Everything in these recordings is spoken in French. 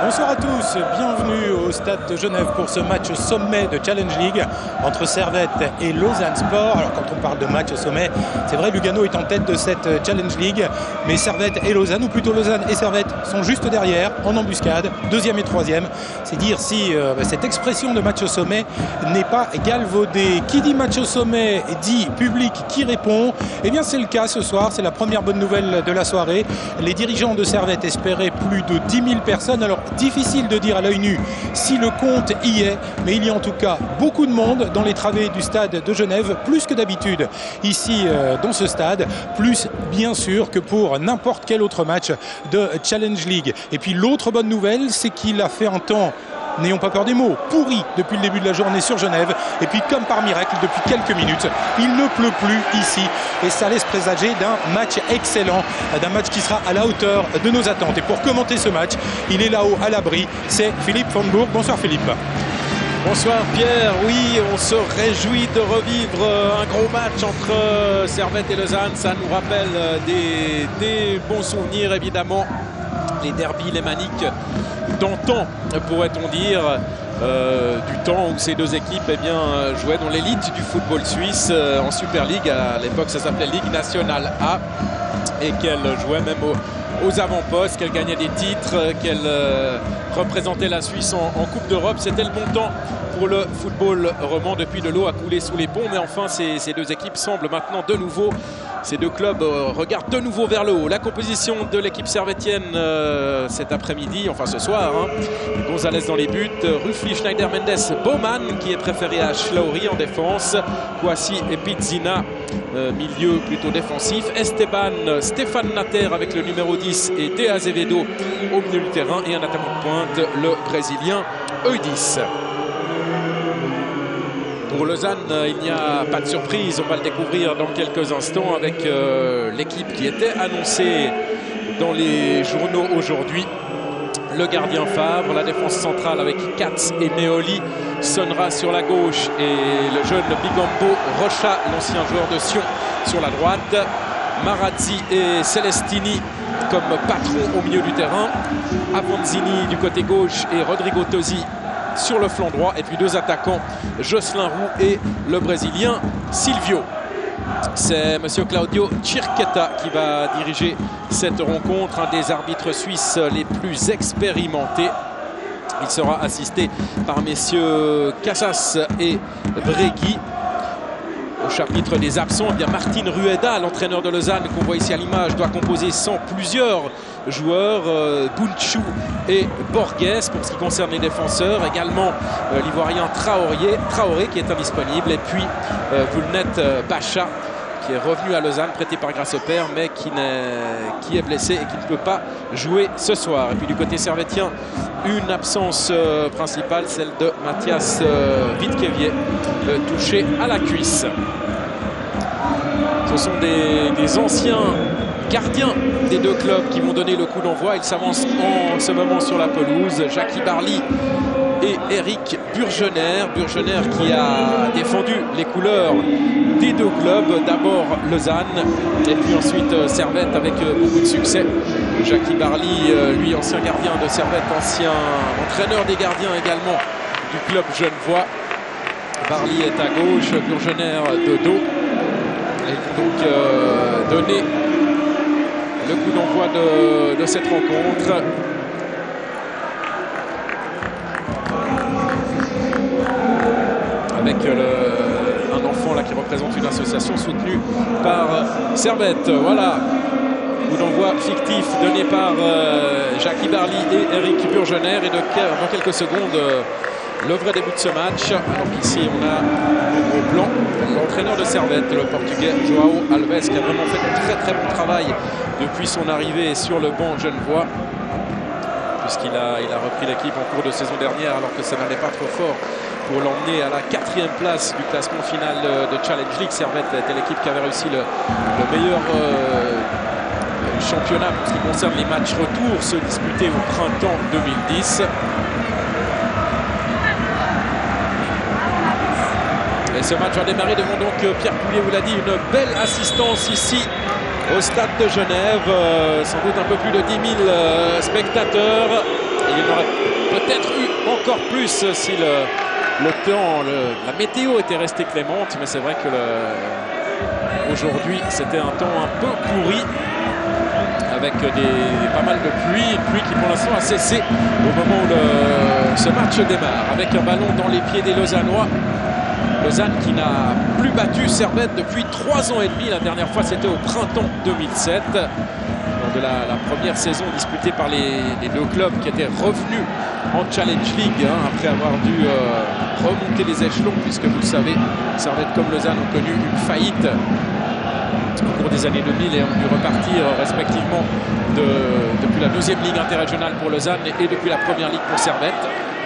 Bonsoir à tous, bienvenue au Stade de Genève pour ce match au sommet de Challenge League entre Servette et Lausanne Sport. Alors quand on parle de match au sommet, c'est vrai, Lugano est en tête de cette Challenge League, mais Servette et Lausanne, ou plutôt Lausanne et Servette, sont juste derrière, en embuscade, deuxième et troisième. C'est dire si cette expression de match au sommet n'est pas galvaudée. Qui dit match au sommet dit public qui répond. Eh bien c'est le cas ce soir, c'est la première bonne nouvelle de la soirée. Les dirigeants de Servette espéraient plus de 10 000 personnes. Alors difficile de dire à l'œil nu si le compte y est, mais il y a en tout cas beaucoup de monde dans les travées du stade de Genève, plus que d'habitude ici dans ce stade, plus bien sûr que pour n'importe quel autre match de Challenge League. Et puis l'autre bonne nouvelle, c'est qu'il a fait un temps, n'ayons pas peur des mots, pourri depuis le début de la journée sur Genève. Et puis comme par miracle, depuis quelques minutes, il ne pleut plus ici. Et ça laisse présager d'un match excellent, d'un match qui sera à la hauteur de nos attentes. Et pour commenter ce match, il est là-haut à l'abri, c'est Philippe Fonbourg. Bonsoir Philippe. Bonsoir Pierre, oui, on se réjouit de revivre un gros match entre Servette et Lausanne. Ça nous rappelle des bons souvenirs évidemment, les derbys lémaniques d'antan, pourrait-on dire, du temps où ces deux équipes jouaient dans l'élite du football suisse en Super League. À l'époque, ça s'appelait Ligue Nationale A, et qu'elles jouaient même aux avant-postes, qu'elles gagnaient des titres, qu'elles représentaient la Suisse en Coupe d'Europe. C'était le bon temps pour le football roman. Depuis, de l'eau a coulé sous les ponts, mais enfin ces deux équipes semblent maintenant de nouveau, ces deux clubs regardent de nouveau vers le haut. La composition de l'équipe servettienne cet après-midi, enfin ce soir, Gonzalez dans les buts, Ruffly, Schneider, Mendes, Baumann qui est préféré à Schlauri en défense, Kouassi et Pizzina, milieu plutôt défensif, Esteban, Stéphane Natter avec le numéro 10 et De Azevedo au milieu du terrain, et un attaquant de pointe, le Brésilien Eudis. Pour Lausanne, il n'y a pas de surprise, on va le découvrir dans quelques instants avec l'équipe qui était annoncée dans les journaux aujourd'hui. Le gardien Favre, la défense centrale avec Katz et Meoli, Sonra sur la gauche et le jeune Bigambo Rocha, l'ancien joueur de Sion, sur la droite. Marazzi et Celestini comme patron au milieu du terrain. Avanzini du côté gauche et Rodrigo Tosi sur le flanc droit, et puis deux attaquants, Jocelyn Roux et le Brésilien Silvio. C'est monsieur Claudio Cirqueta qui va diriger cette rencontre, un des arbitres suisses les plus expérimentés. Il sera assisté par messieurs Casas et Bregui. Au chapitre des absents, Martin Rueda, l'entraîneur de Lausanne qu'on voit ici à l'image, doit composer sans plusieurs joueurs, Bunchou et Borges pour ce qui concerne les défenseurs. Également l'ivoirien Traoré qui est indisponible, et puis Vulnet Bacha qui est revenu à Lausanne, prêté par Grasshopper, mais qui est blessé et qui ne peut pas jouer ce soir. Et puis du côté servettien, une absence principale, celle de Mathias Vitkevier, touché à la cuisse. Ce sont des anciens gardiens des deux clubs qui vont donner le coup d'envoi. Ils s'avancent en ce moment sur la pelouse. Jackie Barly et Eric Burgener. Burgener qui a défendu les couleurs des deux clubs. D'abord Lausanne et puis ensuite Servette avec beaucoup de succès. Jackie Barly, lui ancien gardien de Servette, ancien entraîneur des gardiens également du club genevois. Barly est à gauche, Burgener de dos. Et donc donner le coup d'envoi de cette rencontre. Avec un enfant là qui représente une association soutenue par Servette. Voilà, coup d'envoi fictif donné par Jackie Barly et Eric Burgener. Et dans quelques secondes, le vrai début de ce match. Alors qu'ici on a un gros plan, l'entraîneur de Servette, le portugais Joao Alves, qui a vraiment fait un très très bon travail depuis son arrivée sur le banc genevois, puisqu'il a repris l'équipe en cours de saison dernière alors que ça n'allait pas trop fort pour l'emmener à la 4e place du classement final de Challenge League. Servette était l'équipe qui avait réussi le meilleur championnat pour ce qui concerne les matchs retour, ceux disputés au printemps 2010. Et ce match va démarrer devant donc Pierre Poulier vous l'a dit, une belle assistance ici au stade de Genève, sans doute un peu plus de 10 000 spectateurs. Et il y en aurait peut-être eu encore plus si le temps, la météo était restée clémente, mais c'est vrai que aujourd'hui c'était un temps un peu pourri avec pas mal de pluie, une pluie qui pour l'instant a cessé au moment où ce match démarre, avec un ballon dans les pieds des Lausannois. Lausanne qui n'a plus battu Servette depuis 3 ans et demi. La dernière fois c'était au printemps 2007, lors de la première saison disputée par les deux clubs qui étaient revenus en Challenge League après avoir dû remonter les échelons, puisque vous le savez, Servette comme Lausanne ont connu une faillite au cours des années 2000 et ont dû repartir respectivement depuis la 2e ligue interrégionale pour Lausanne et depuis la première ligue pour Servette.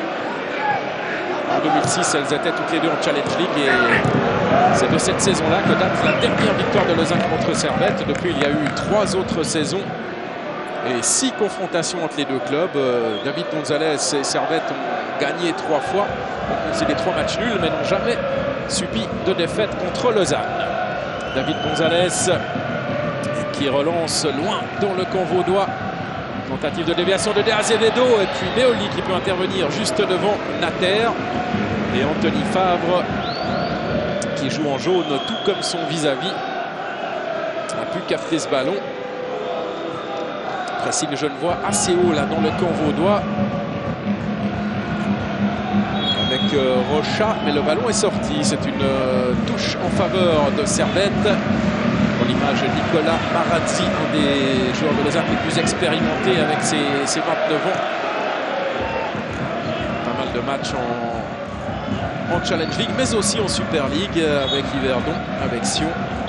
En 2006, elles étaient toutes les deux en Challenge League et c'est de cette saison-là que date la dernière victoire de Lausanne contre Servette. Depuis, il y a eu 3 autres saisons et 6 confrontations entre les deux clubs. David Gonzalez et Servette ont gagné 3 fois. C'est des 3 matchs nuls, mais n'ont jamais subi de défaite contre Lausanne. David Gonzalez qui relance loin dans le camp vaudois. Tentative de déviation de De Azevedo et puis Meoli qui peut intervenir juste devant Nater. Et Anthony Favre qui joue en jaune tout comme son vis-à-vis a pu capter ce ballon. Pressing genevois assez haut là dans le camp vaudois avec Rocha, mais le ballon est sorti. C'est une touche en faveur de Servette. Pour l'image de Nicolas Marazzi, un des joueurs de Lausanne les plus expérimentés avec ses 29 ans. Pas mal de matchs en Challenge League, mais aussi en Super League avec Yverdon, avec Sion.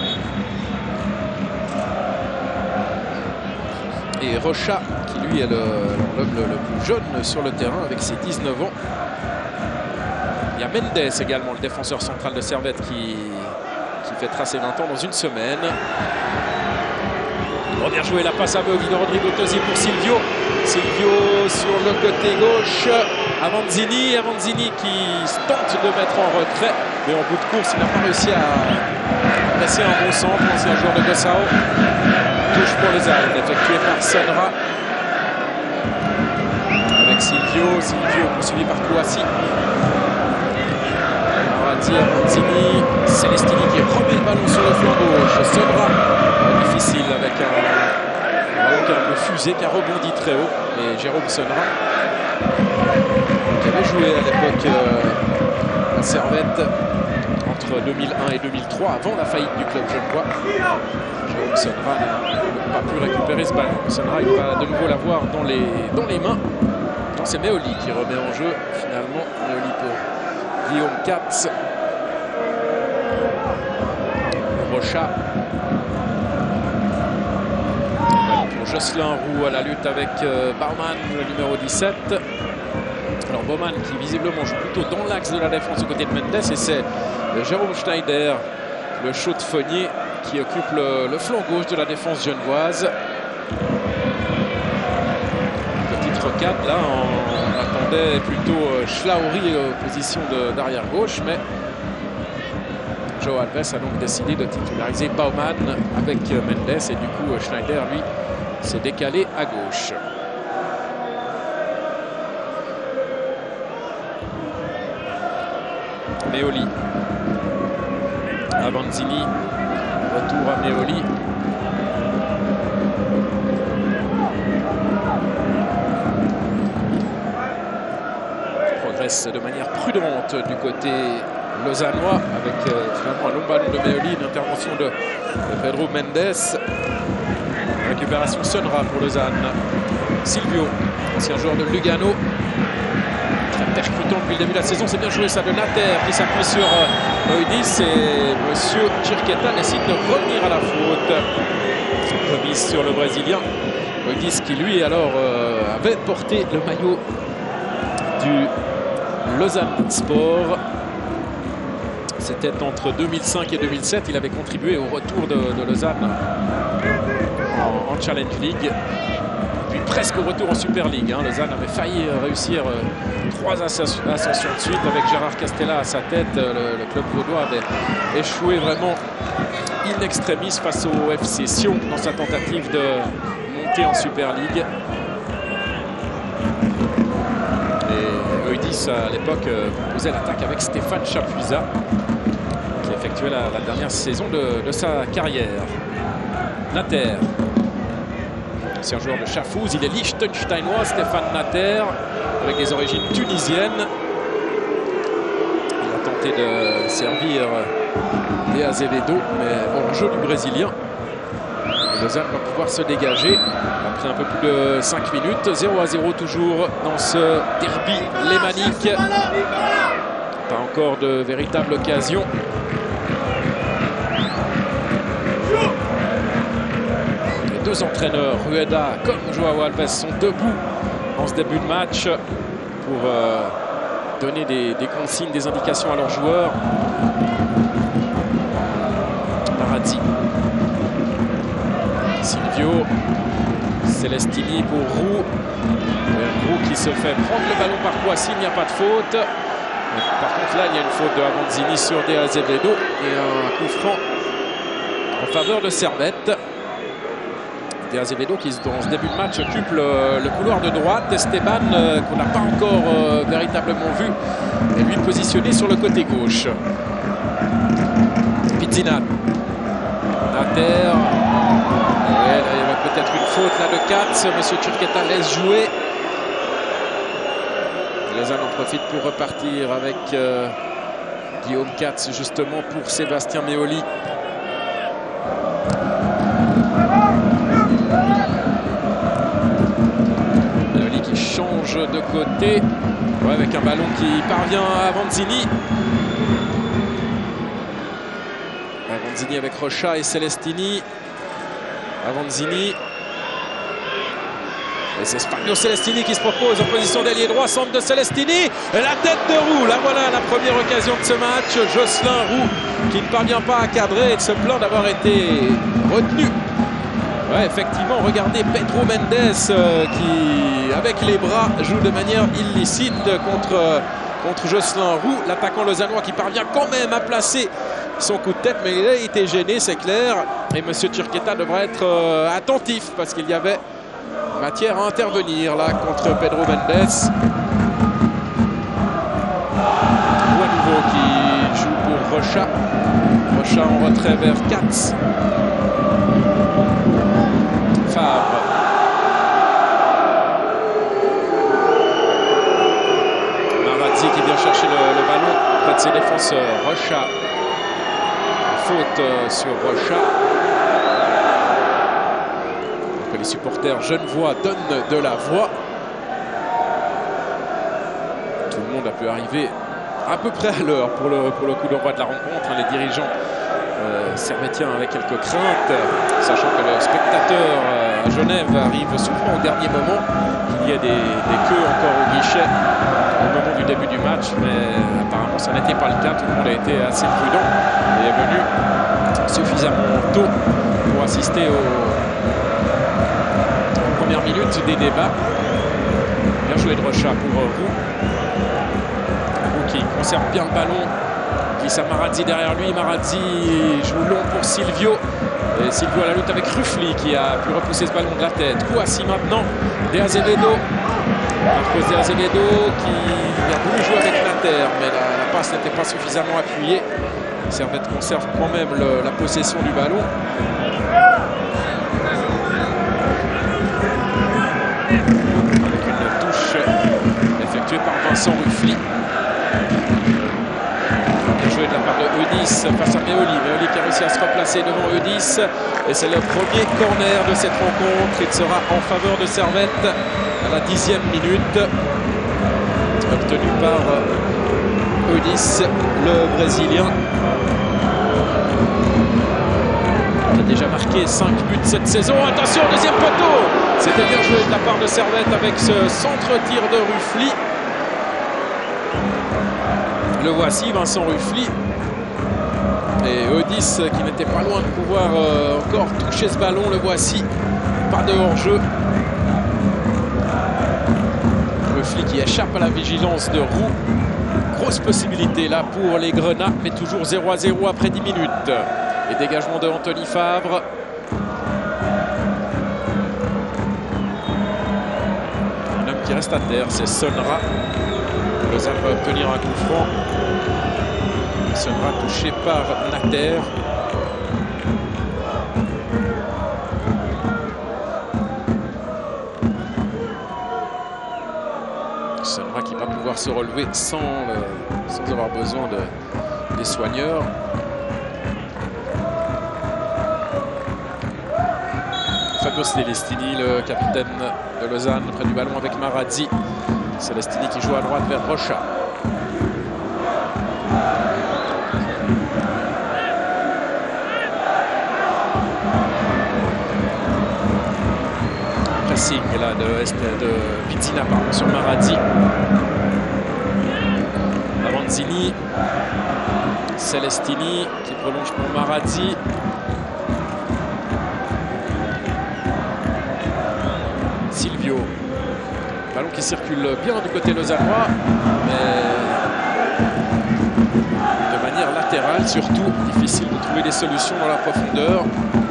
Et Rocha, qui lui est l'homme le plus jeune sur le terrain avec ses 19 ans. Il y a Mendes également, le défenseur central de Servette qui fait tracer 20 ans dans une semaine. On bien joué la passe aveugle de Rodrigo Tosi pour Silvio. Silvio sur le côté gauche. Avanzini qui tente de mettre en retrait, mais en bout de course, il n'a pas réussi à passer un bon centre. L'ancien joueur de Gossao. Touche pour les Alpes, effectué par Sonra. Avec Silvio poursuivi par Kouassi. Avanzini, Celestini qui remet le ballon sur le flanc gauche. Sonra, difficile avec un ballon qui a un peu fusé, qui a rebondi très haut. Et Jérôme Sonra, qui avait joué à l'époque à Servette entre 2001 et 2003, avant la faillite du club genevois. Jérôme Sonra n'a pas pu récupérer ce ballon. Sonra, il va de nouveau l'avoir dans les mains. C'est Meoli qui remet en jeu finalement. Meoli pour Guillaume Katz. Rocha. Pour Jocelyn Roux à la lutte avec Baumann, le numéro 17. Alors Baumann qui visiblement joue plutôt dans l'axe de la défense du côté de Mendes, et c'est Jérôme Schneider, le chaudefonnier, qui occupe le flanc gauche de la défense genevoise. Petite rocade là, on attendait plutôt Schlauri en position d'arrière gauche, mais Joe Alves a donc décidé de titulariser Baumann avec Mendes, et du coup Schneider lui s'est décalé à gauche. Meoli. Avanzini. Retour à Meoli. Progresse de manière prudente du côté lausannois avec finalement un long ballon de Meoli, une intervention de Pedro Mendes. Récupération Sonra pour Lausanne. Silvio, ancien joueur de Lugano. Très percutant depuis le début de la saison. C'est bien joué ça de Nater qui s'appuie sur Oidis, et monsieur Chirqueta décide de revenir à la faute. Remise sur le Brésilien. Oidis qui lui alors avait porté le maillot du Lausanne Sport. C'était entre 2005 et 2007. Il avait contribué au retour de Lausanne en Challenge League. Puis presque au retour en Super League. Lausanne avait failli réussir 3 ascensions de suite avec Gérard Castella à sa tête. Le club vaudois avait échoué vraiment in extremis face au FC Sion dans sa tentative de monter en Super League. Nice à l'époque proposait l'attaque avec Stéphane Chapuisat, qui effectuait la dernière saison de sa carrière. Nater, c'est un joueur de Schaffhouse, il est liechtensteinois, Stéphane Nater, avec des origines tunisiennes. Il a tenté de servir De Azevedo, mais hors-jeu du Brésilien. Lausanne va pouvoir se dégager après un peu plus de 5 minutes. 0-0 toujours dans ce derby lémanique. Pas encore de véritable occasion. Les deux entraîneurs, Rueda comme Joao Alves, sont debout en ce début de match pour donner des consignes, des indications à leurs joueurs. Marazzi, Silvio, Celestini pour Roux. Roux qui se fait prendre le ballon par Kouassi, il n'y a pas de faute. Par contre là il y a une faute de Avanzini sur De Azevedo et un coup franc en faveur de Servette. De Azevedo qui dans ce début de match occupe le couloir de droite. Esteban qu'on n'a pas encore véritablement vu est lui positionné sur le côté gauche. Pizzinan, Nater. Ouais, là, il y avait peut-être une faute là de Katz. Monsieur Turqueta laisse jouer. Lausanne en profite pour repartir avec Guillaume Katz justement pour Sébastien Meoli. Meoli qui change de côté, ouais, avec un ballon qui parvient à Avanzini. Avanzini avec Rocha et Celestini. Avanzini. Et c'est Spagno Celestini qui se propose en position d'ailier droit, centre de Celestini. Et la tête de Roux, là voilà la première occasion de ce match. Jocelyn Roux qui ne parvient pas à cadrer et de se plaindre d'avoir été retenu. Ouais, effectivement, regardez Pedro Mendes qui, avec les bras, joue de manière illicite contre Jocelyn Roux. L'attaquant lausannois qui parvient quand même à placer son coup de tête, mais il a été gêné, c'est clair. Et M. Turqueta devrait être attentif parce qu'il y avait matière à intervenir là contre Pedro Mendes. Ou à nouveau qui joue pour Rocha. Rocha en retrait vers Katz. Fabre. Marazzi qui vient chercher le ballon près de ses défenseurs. Rocha. Faute sur Rocha. Que les supporters genevois donnent de la voix. Tout le monde a pu arriver à peu près à l'heure pour le coup d'envoi de la rencontre. Les dirigeants servettiens avec quelques craintes, sachant que le spectateur à Genève arrive souvent au dernier moment. Il y a des queues encore au guichet au moment du début du match, mais apparemment ça n'était pas le cas. Tout le monde a été assez prudent et est venu suffisamment tôt pour assister aux premières minutes des débats. Bien joué de Rocha pour Roux. Roux qui conserve bien le ballon. Glisse à Marazzi derrière lui. Marazzi joue long pour Silvio. Et Silvio à la lutte avec Ruffli qui a pu repousser ce ballon de la tête. Kouassi maintenant. De Azevedo. Marcos De Azevedo qui a voulu jouer avec Nater, mais la passe n'était pas suffisamment appuyée. Servette conserve quand même la possession du ballon. Avec une touche effectuée par Vincent Ruffli. Bien joué de la part de Eudis face à Meoli. Meoli qui a réussi à se replacer devant Eudis. Et c'est le premier corner de cette rencontre. Il sera en faveur de Servette à la 10e minute. Obtenu par Eudis, le Brésilien. Il a déjà marqué 5 buts cette saison. Attention, deuxième poteau. C'était bien joué de la part de Servette avec ce centre-tir de Ruffli. Le voici, Vincent Ruffli. Et Eudis qui n'était pas loin de pouvoir encore toucher ce ballon. Le voici. Pas de hors-jeu. Ruffli qui échappe à la vigilance de Roux. Grosse possibilité là pour les Grenats, mais toujours 0-0 après 10 minutes. Et dégagement de Anthony Fabre. Un homme qui reste à terre, c'est Sonra. Lausanne va obtenir un coup franc. Sera touché par Nater. Sonnera qui va pouvoir se relever sans avoir besoin des soigneurs. Fabio Celestini, le capitaine de Lausanne, près du ballon avec Marazzi. Celestini qui joue à droite vers Rocha. Pressing là de Pizzina sur Marazzi. Avanzini. Celestini qui prolonge pour Marazzi. Silvio. Ballon qui circule bien du côté lausannois, mais de manière latérale surtout. Difficile de trouver des solutions dans la profondeur.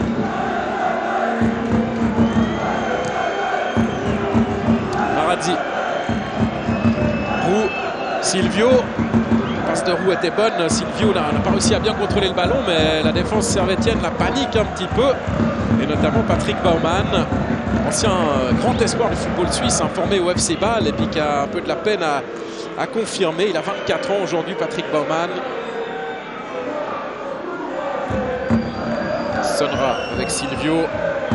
Marazzi. Roux. Silvio. La passe de Roux était bonne. Silvio n'a pas réussi à bien contrôler le ballon, mais la défense servétienne la panique un petit peu. Et notamment Patrick Baumann, ancien grand espoir du football suisse, formé au FC Bâle et puis qui a un peu de la peine à confirmer. Il a 24 ans aujourd'hui, Patrick Baumann. Sonnera avec Silvio.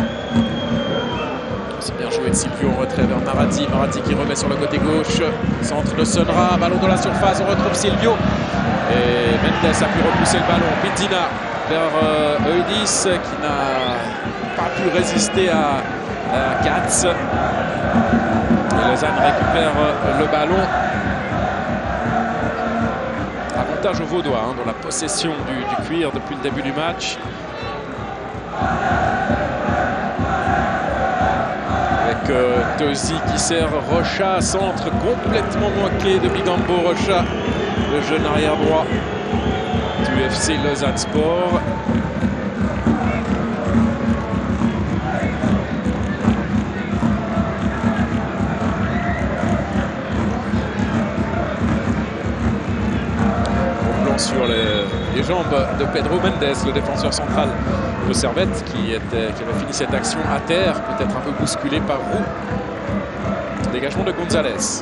C'est bien joué de Silvio en retrait vers Marazzi. Marazzi qui remet sur le côté gauche. Centre de Sonnera, ballon dans la surface, on retrouve Silvio. Et Mendes a pu repousser le ballon. Pizzina vers Eudis qui n'a pas pu résister à Katz. Et Lausanne récupère le ballon. Avantage aux Vaudois dans la possession du cuir depuis le début du match. Avec Tosi qui sert Rocha, centre complètement manqué de Bigambo Rocha, le jeune arrière droit du FC Lausanne Sport. Sur les jambes de Pedro Mendes, le défenseur central de Servette, qui avait fini cette action à terre, peut-être un peu bousculé par Roux. Dégagement de Gonzalez.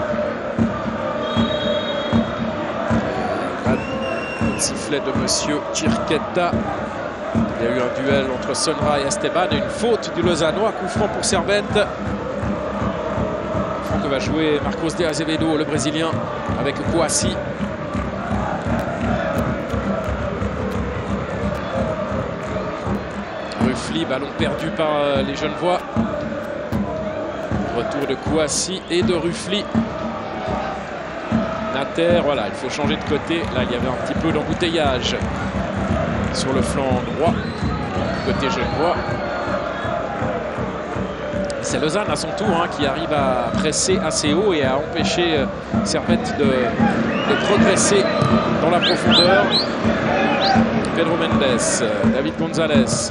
Le sifflet de monsieur Chirquetta. Il y a eu un duel entre Sonnera et Esteban et une faute du Lausannois. Coup franc pour Servette. Coup franc que va jouer Marcos de Azevedo, le Brésilien, avec Kouassi. Ballon perdu par les Genevois. Retour de Kouassi et de Ruffly. Nater, voilà, il faut changer de côté. Là, il y avait un petit peu d'embouteillage sur le flanc droit, côté Genevois. C'est Lausanne à son tour qui arrive à presser assez haut et à empêcher Servette de progresser dans la profondeur. Pedro Mendes, David Gonzalez.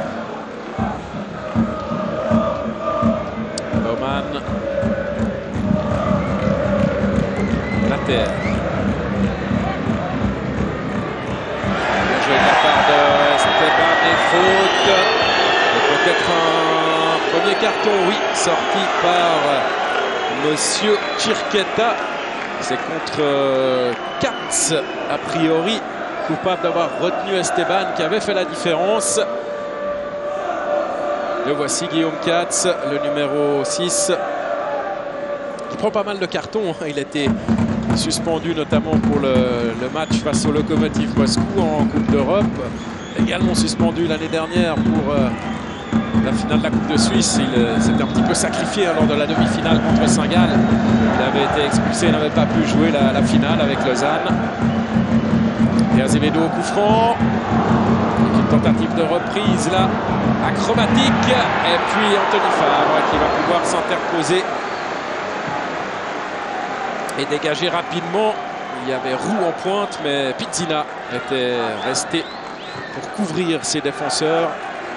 Nater. Bien joué de la part de Esteban et faute. Et peut-être un premier carton, oui, sorti par monsieur Chirquetta. C'est contre Katz, a priori, coupable d'avoir retenu Esteban qui avait fait la différence. Le voici, Guillaume Katz, le numéro 6, qui prend pas mal de cartons. Il a été suspendu notamment pour le match face au Lokomotiv Moscou en Coupe d'Europe. Également suspendu l'année dernière pour la finale de la Coupe de Suisse. Il s'était un petit peu sacrifié lors de la demi-finale contre Saint-Gall. Il avait été expulsé, il n'avait pas pu jouer la finale avec Lausanne. Et Azevedo au coup franc. Une tentative de reprise là, acrobatique. Et puis Anthony Favre qui va pouvoir s'interposer et dégager rapidement. Il y avait Roux en pointe, mais Pizzina était resté pour couvrir ses défenseurs.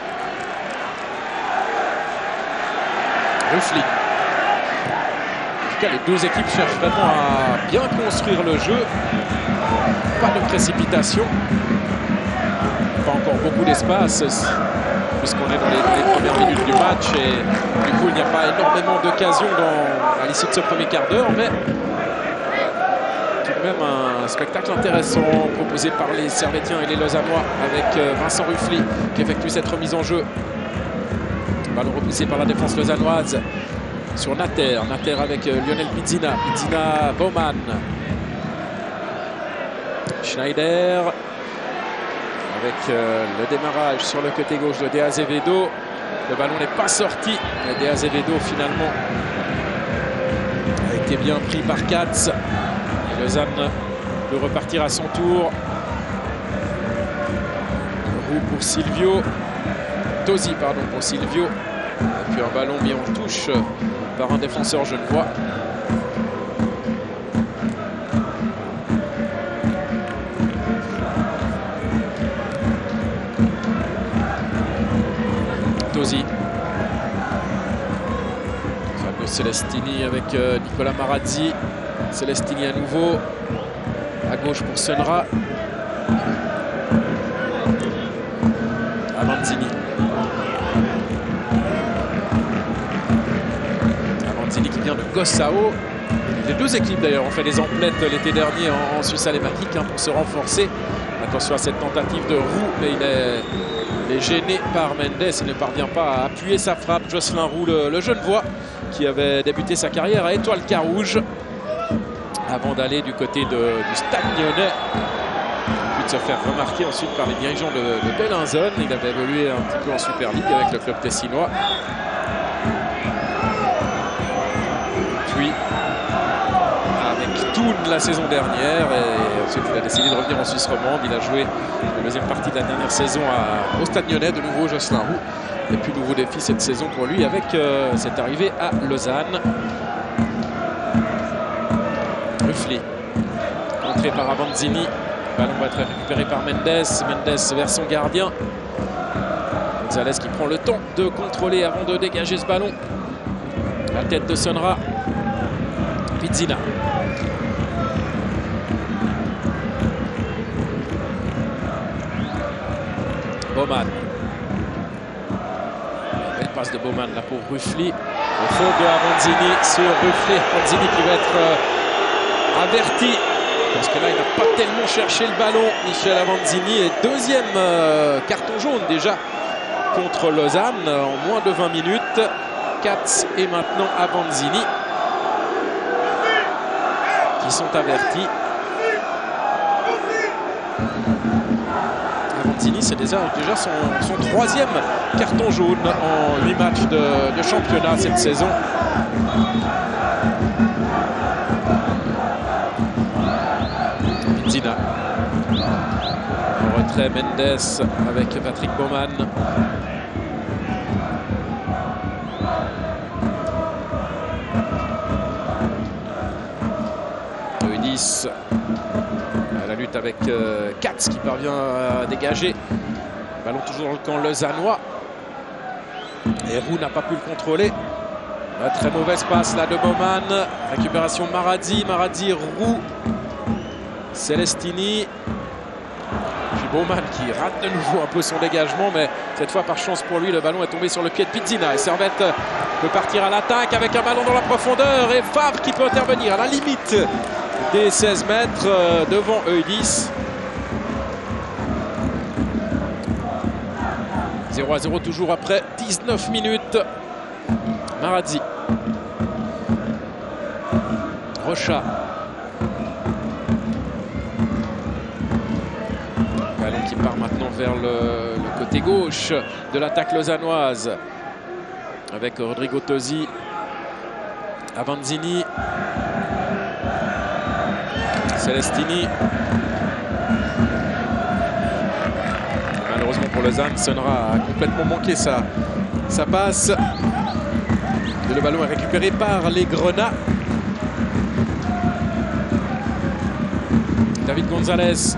Ruffly. tout cas, les deux équipes cherchent vraiment à bien construire le jeu. Pas de précipitation. Pas encore beaucoup d'espace, puisqu'on est dans les premières minutes du match. Et du coup, il n'y a pas énormément d'occasions à l'issue de ce premier quart d'heure. Mais tout de même un spectacle intéressant proposé par les Servétiens et les Lausannois avec Vincent Ruffly qui effectue cette remise en jeu. Ballon repoussé par la défense lausannoise sur Natter. Natter avec Lionel Pizzina. Pizzina, Baumann. Schneider. Avec le démarrage sur le côté gauche de De Azevedo. Le ballon n'est pas sorti. De Azevedo finalement a été bien pris par Katz. Et Lausanne peut repartir à son tour. Roux pour Silvio. Tosi, pardon, pour Silvio. Et puis un ballon mis en touche par un défenseur genevois. Tosi. Fabio Celestini avec Nicolas Marazzi. Celestini à nouveau. À gauche pour Senra. Avanzini. Avanzini qui vient de Gossao. Les deux équipes d'ailleurs ont fait des emplettes l'été dernier en Suisse alémanique pour se renforcer. Attention à cette tentative de Roux, mais il est gêné par Mendes. Il ne parvient pas à appuyer sa frappe. Jocelyn Roux, le Genevois, qui avait débuté sa carrière à Étoile Carouge avant d'aller du côté du Stade Lyonnais. Puis de se faire remarquer ensuite par les dirigeants de Bellinzone. Il avait évolué un petit peu en Super League avec le club tessinois. Puis avec Thun la saison dernière, et ensuite il a décidé de revenir en Suisse romande. Il a joué la deuxième partie de la dernière saison au Stade Lyonnais, de nouveau Jocelyn Roux. Et puis nouveau défi cette saison pour lui avec cette arrivée à Lausanne. Ruffly, entré par Avanzini. Le ballon va être récupéré par Mendes. Mendes vers son gardien. Gonzalez qui prend le temps de contrôler avant de dégager ce ballon. La tête de Senra. Pizzina. Baumann. Belle passe de Baumann là pour Ruffly. Au fond de Avanzini sur Ruffly. Avanzini qui va être averti. Parce que là, il n'a pas tellement cherché le ballon, Michel Avanzini. Et deuxième carton jaune déjà contre Lausanne en moins de 20 minutes. Katz et maintenant Avanzini qui sont avertis. Avanzini, c'est déjà son troisième carton jaune en 8 matchs de championnat cette saison. Pizzina. En retrait Mendes avec Patrick Baumann. Eudis à la lutte avec Katz qui parvient à dégager. Ballon toujours dans le camp lausannois. Et Roux n'a pas pu le contrôler. Une très mauvaise passe là de Baumann. Récupération Marazzi. Marazzi, Roux. Celestini. Puis Baumann qui rate de nouveau un peu son dégagement, mais cette fois par chance pour lui, le ballon est tombé sur le pied de Pizzina. Et Servette peut partir à l'attaque avec un ballon dans la profondeur. Et Favre qui peut intervenir à la limite des 16 mètres devant Eudis. 0-0 toujours après 19 minutes. Marazzi. Rocha. Ballon qui part maintenant vers le côté gauche de l'attaque lausannoise. Avec Rodrigo Tosi. Avanzini. Celestini. Malheureusement pour Lausanne, Senra a complètement manqué sa passe. Et le ballon est récupéré par les Grenats. David Gonzalez.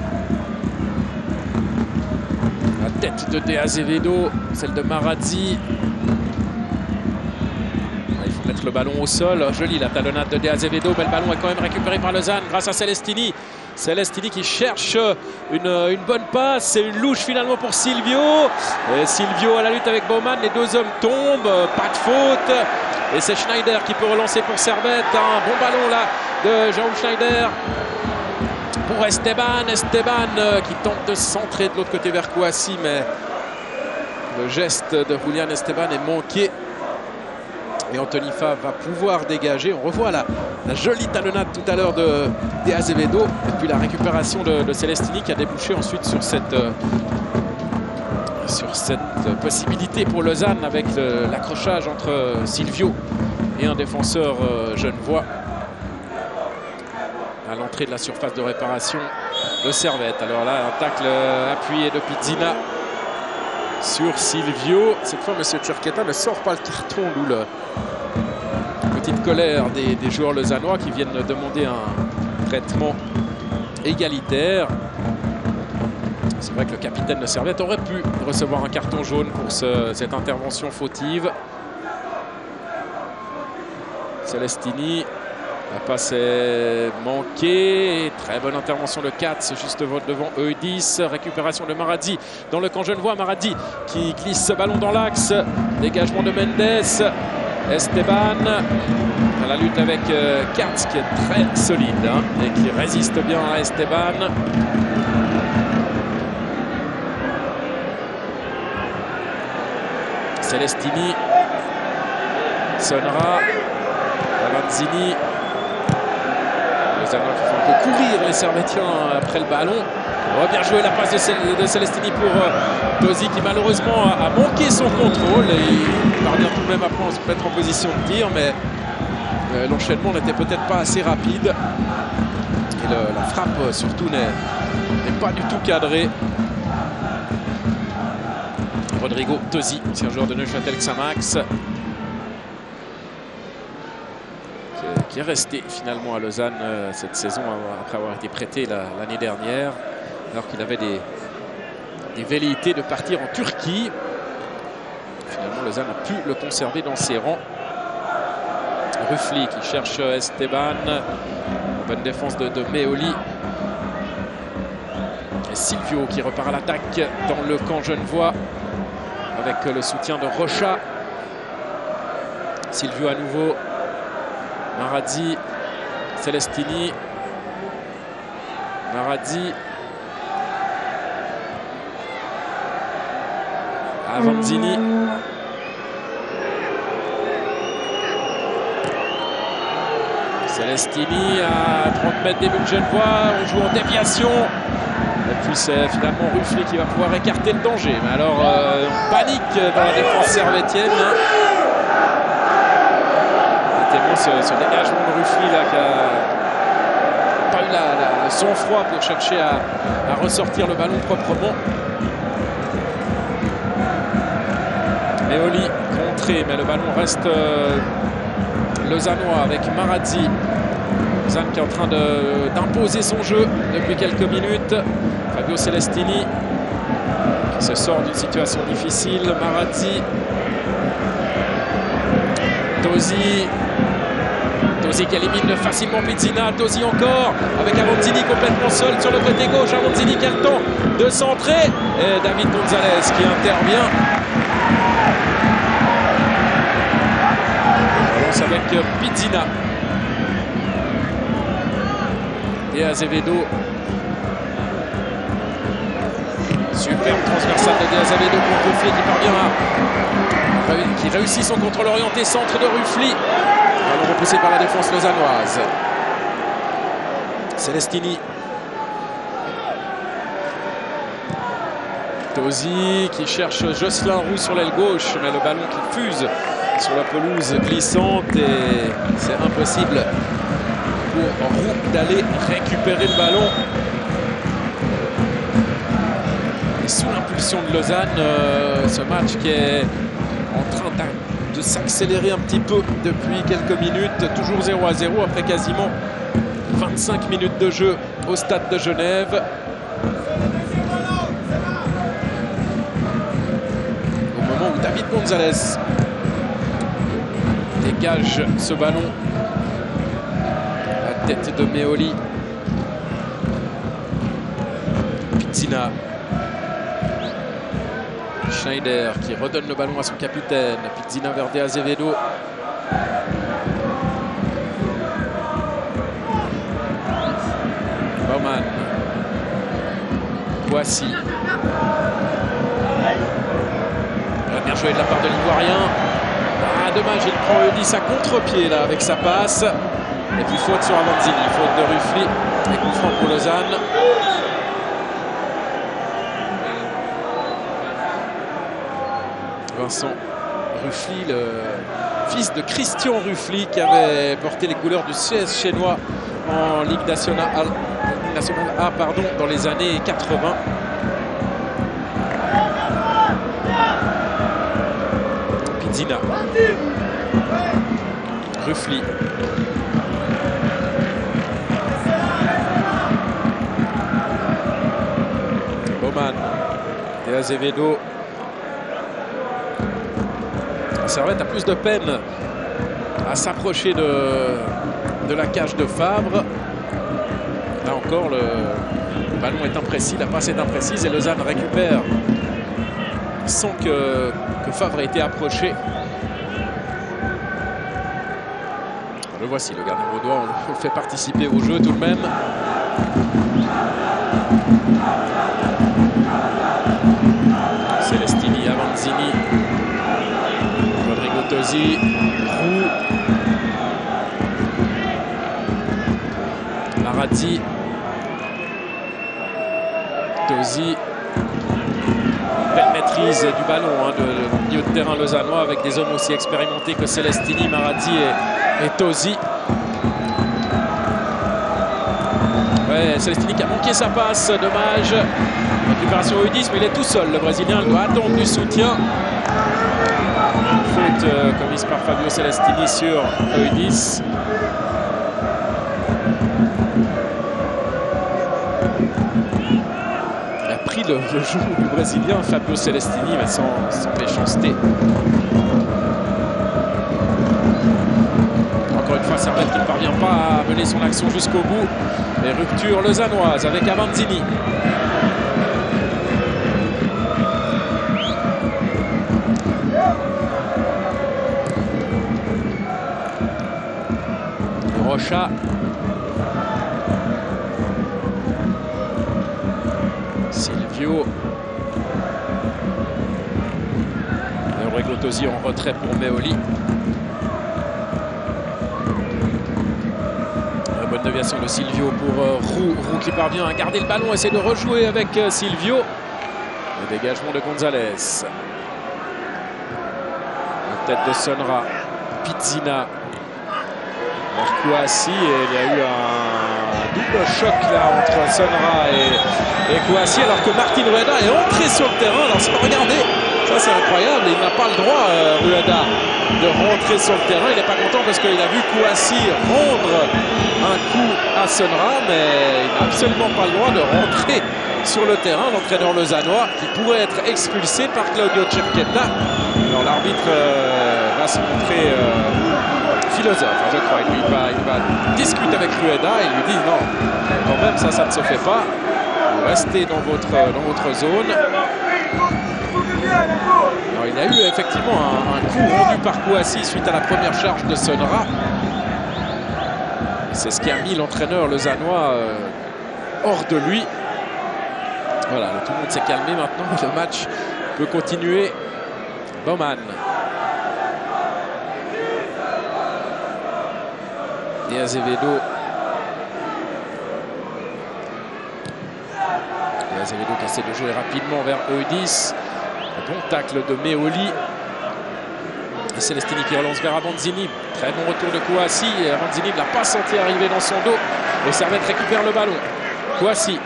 La tête de De Azevedo, celle de Marazzi. Il faut mettre le ballon au sol. Joli la talonnade de De Azevedo, mais le ballon est quand même récupéré par Lausanne grâce à Celestini. Celestini qui cherche une bonne passe. C'est une louche finalement pour Silvio. Et Silvio à la lutte avec Baumann. Les deux hommes tombent. Pas de faute. Et c'est Schneider qui peut relancer pour Servette. Un bon ballon là de Jean Schneider. Pour Esteban. Esteban qui tente de centrer de l'autre côté vers Kouassi. Mais le geste de Julian Esteban est manqué. Et Anthony Favre va pouvoir dégager. On revoit la jolie talonnade tout à l'heure de Azevedo. Et puis la récupération de Celestini qui a débouché ensuite sur cette possibilité pour Lausanne avec l'accrochage entre Silvio et un défenseur genevois à l'entrée de la surface de réparation de Servette. Alors là, un tacle appuyé de Pizzina sur Silvio. Cette fois, M. Turqueta ne sort pas le carton, d'où la petite colère des joueurs lausannois qui viennent demander un traitement égalitaire. C'est vrai que le capitaine de Servette aurait pu recevoir un carton jaune pour cette intervention fautive. Celestini, la passe est manquée. Très bonne intervention de Katz juste devant Eudis. Récupération de Maradi dans le camp genevois. Maradi qui glisse ce ballon dans l'axe. Dégagement de Mendes. Esteban à la lutte avec Katz qui est très solide et qui résiste bien à Esteban. Celestini, Sonra, Avanzini. Les Allemands qui font un peu courir les Servettiens après le ballon. Oh, bien joué la passe de Celestini pour Tosi qui malheureusement a manqué son contrôle. Et il parvient tout de même à se mettre en position de tir, mais l'enchaînement n'était peut-être pas assez rapide. Et la frappe surtout n'est pas du tout cadrée. Rodrigo Tosi, ancien joueur de Neuchâtel Xamax, qui est resté finalement à Lausanne cette saison après avoir été prêté l'année dernière, alors qu'il avait des velléités de partir en Turquie. Finalement, Lausanne a pu le conserver dans ses rangs. Ruffly qui cherche Esteban. Bonne défense de Meoli. Et Silvio qui repart à l'attaque dans le camp genevois avec le soutien de Rocha. Silvio à nouveau. Maradi. Celestini. Maradi. Avanzini. Celestini à 30 mètres des buts genevois. On joue en déviation. Et puis c'est finalement Ruffly qui va pouvoir écarter le danger. Mais alors, on panique dans la défense servettienne. Ce dégagement de Ruffly là, qui n'a pas eu le sang-froid pour chercher à ressortir le ballon proprement. Meoli contré, mais le ballon reste lausannois avec Maradi. Lausanne qui est en train d'imposer son jeu depuis quelques minutes. Fabio Celestini qui se sort d'une situation difficile. Maradi. Tosi qui élimine facilement Pizzina. Tosi encore avec Avanzini complètement seul sur le côté gauche. Avanzini qui a le temps de centrer. Et David Gonzalez qui intervient. On lance avec Pizzina. Et Azevedo. Superbe transversale de De Azevedo pour Ruffly qui parvient qui réussit son contrôle orienté. Centre de Ruffly. Ballon repoussé par la défense lausannoise. Celestini. Tosi qui cherche Jocelyn Roux sur l'aile gauche, mais le ballon qui fuse sur la pelouse glissante et c'est impossible pour Roux d'aller récupérer le ballon. Et sous l'impulsion de Lausanne, ce match qui est en train de s'accélérer un petit peu depuis quelques minutes, toujours 0-0 après quasiment 25 minutes de jeu au stade de Genève. Au moment où David Gonzalez dégage ce ballon. La tête de Meoli. Pizzina. Schneider qui redonne le ballon à son capitaine. Pizzina vers De Azevedo. Baumann. Voici. Bien joué de la part de l'Ivoirien. Ah, dommage, il prend Eudis à contre-pied là avec sa passe. Et puis faute sur Avanzini, faute de Ruffly. Et coup franc pour Lausanne. Vincent Ruffly, le fils de Christian Ruffly, qui avait porté les couleurs du CS chinois en Ligue nationale A dans les années 80. Pizzina. Ruffly. Baumann. De Azevedo. Servette a plus de peine à s'approcher de la cage de Fabre. Là encore, le ballon est imprécis, la passe est imprécise et Lausanne récupère sans que Fabre ait été approché. Le voici, le gardien vaudois, on le fait participer au jeu tout de même. Celestini, Avanzini, Rodrigo Tosi, Roux, Marazzi, Tosi. Belle maîtrise du ballon de milieu de terrain lausannois avec des hommes aussi expérimentés que Celestini, Marazzi et Tosi. Ouais, Celestini qui a manqué sa passe, dommage. Récupération Eudis, mais il est tout seul. Le Brésilien doit attendre du soutien. Faute commise par Fabio Celestini sur Eudis. Il a pris le jeu du Brésilien Fabio Celestini, mais sans méchanceté. Encore une fois, Servette qui ne parvient pas à mener son action jusqu'au bout. Et rupture lausannoise avec Avanzini. Rocha. Silvio. Rodrigo Tosi en retrait pour Meoli. La bonne déviation de Silvio pour Roux. Roux qui parvient à garder le ballon, essaie de rejouer avec Silvio. Le dégagement de Gonzalez. La tête de Sonra. Pizzina. Kouassi, et il y a eu un double choc là entre Sonra et Kouassi, alors que Martin Rueda est entré sur le terrain. Alors regardez, ça c'est incroyable, il n'a pas le droit Rueda de rentrer sur le terrain. Il n'est pas content parce qu'il a vu Kouassi rendre un coup à Sonra, mais il n'a absolument pas le droit de rentrer sur le terrain. L'entraîneur lausannois qui pourrait être expulsé par Claudio Cerqueta. Alors l'arbitre va se montrer philosophe, je crois. Il va discuter avec Rueda et il lui dit non, quand même ça ne se fait pas. Vous restez dans votre zone. Alors, il a eu effectivement un coup rendu par Kouassi suite à la première charge de Sonra. C'est ce qui a mis l'entraîneur lausannois hors de lui. Voilà, tout le monde s'est calmé maintenant. Le match peut continuer. Baumann. De Azevedo. De Azevedo qui essaie de jouer rapidement vers Eudis. Un bon tacle de Meoli. Et Celestini qui relance vers Avanzini. Très bon retour de Kouassi. Et Avanzini ne l'a pas senti arriver dans son dos. Et Servette récupère le ballon. Kouassi.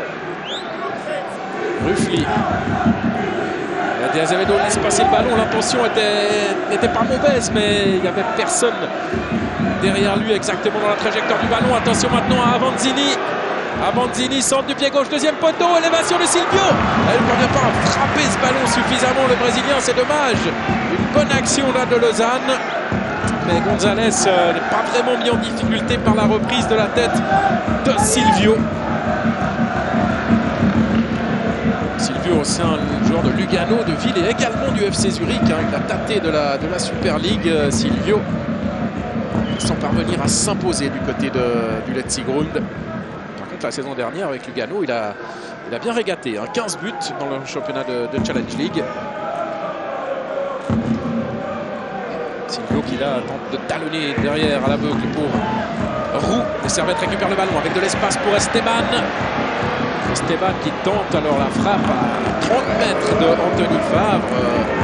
Ruffly. De Azevedo laisse passer le ballon. L'intention n'était pas mauvaise, mais il n'y avait personne derrière lui exactement dans la trajectoire du ballon. Attention maintenant à Avanzini. Avanzini centre du pied gauche, deuxième poteau, élévation de Silvio. Elle ne parvient pas à frapper ce ballon suffisamment, le Brésilien, c'est dommage. Une bonne action là de Lausanne, mais Gonzalez n'est pas vraiment mis en difficulté par la reprise de la tête de Silvio. Silvio, c'est un joueur de Lugano, de Ville et également du FC Zurich. Il a tâté de la Super League, Silvio, sans parvenir à s'imposer du côté du Letzigrund. Par contre, la saison dernière avec Lugano, il a bien régaté. 15 buts dans le championnat de Challenge League. Silvio qui là tente de talonner derrière à l'aveugle pour Roux. Les Servettes récupèrent le ballon avec de l'espace pour Esteban. Esteban qui tente alors la frappe à 30 mètres de Anthony Favre.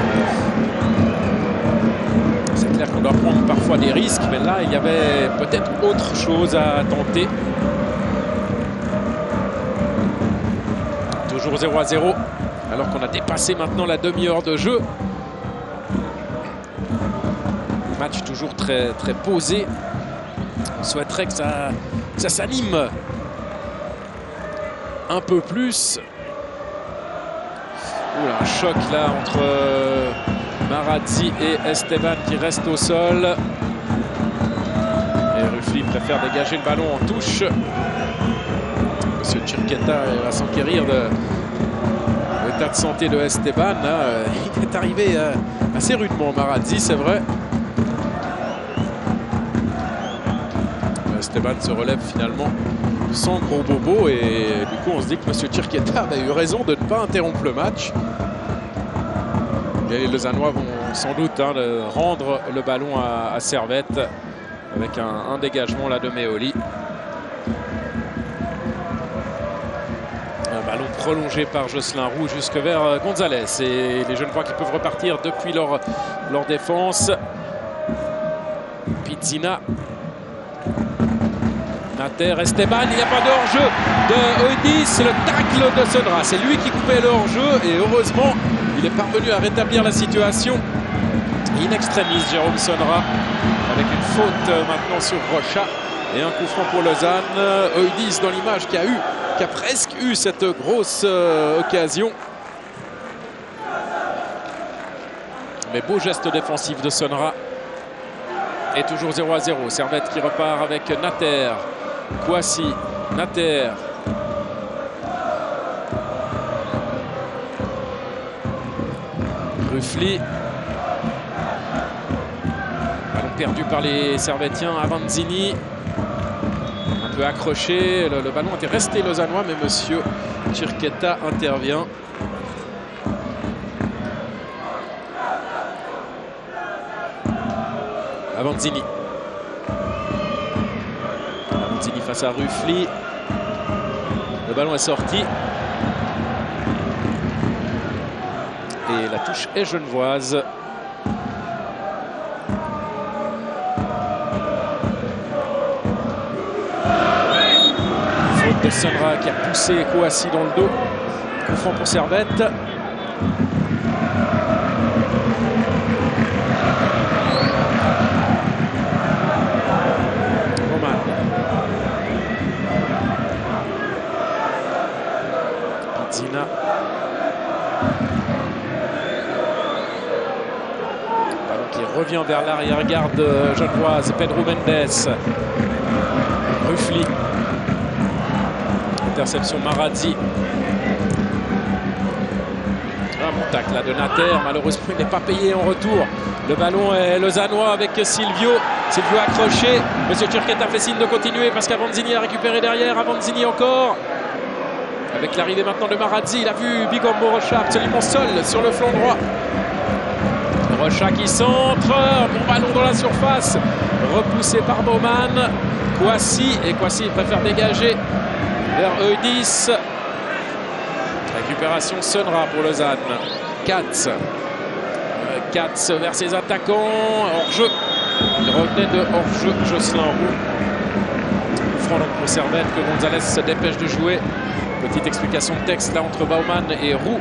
C'est clair qu'on doit prendre parfois des risques, mais là il y avait peut-être autre chose à tenter. Toujours 0-0 alors qu'on a dépassé maintenant la demi-heure de jeu. Match toujours très, très posé. On souhaiterait que ça s'anime un peu plus. Oula, un choc là entre Marazzi et Esteban qui reste au sol. Et Ruffly préfère dégager le ballon en touche. Monsieur Tchirketa va s'enquérir de l'état de santé de Esteban. Là, il est arrivé assez rudement, Marazzi, c'est vrai. Esteban se relève finalement sans gros bobo et du coup on se dit que M. Tchirketa a eu raison de ne pas interrompre le match. Et les Lausannois vont sans doute rendre le ballon à Servette avec un dégagement là de Meoli. Un ballon prolongé par Jocelyn Roux jusque vers Gonzalez et les Genevois qui peuvent repartir depuis leur défense. Pizzina. Nater, Esteban, il n'y a pas de hors-jeu de Oidis, le tacle de Sonra. C'est lui qui coupait le hors-jeu et heureusement, il est parvenu à rétablir la situation. In extremis, Jérôme Sonra, avec une faute maintenant sur Rocha et un coup franc pour Lausanne. Oidis dans l'image qui a presque eu cette grosse occasion. Mais beau geste défensif de Sonra. Et toujours 0-0. Servette qui repart avec Nater. Kouassi, Nater. Ruffly. Ballon perdu par les Servettiens. Avanzini. Un peu accroché. Le ballon était resté lausannois, mais monsieur Tchirketa intervient. Avanzini. Avanzini face à Ruffly. Le ballon est sorti. Et la touche est genevoise. Faute de Sonra qui a poussé Kouassi dans le dos. Coup franc pour Servette. Pizzina. Ballon qui revient vers l'arrière-garde genevoise. Pedro Mendes. Ruffly. Interception Marazzi. Un bon tacle là de Nater. Malheureusement, il n'est pas payé en retour. Le ballon est lausannois avec Silvio. Silvio accroché. Monsieur Tchirketa fait signe de continuer parce qu'Avanzini a récupéré derrière. Avanzini encore. Avec l'arrivée maintenant de Marazzi, il a vu Bigombo Rocha absolument seul sur le flanc droit. Rocha qui centre, bon ballon dans la surface, repoussé par Baumann. Kouassi, et Kouassi préfère dégager vers Oidis. Récupération Sonra pour Lausanne. Katz. Katz vers ses attaquants, hors-jeu. Il revenait de hors-jeu Jocelyn Roux. Franc donc pour Servette que Gonzalez se dépêche de jouer. Petite explication de texte là entre Baumann et Roux.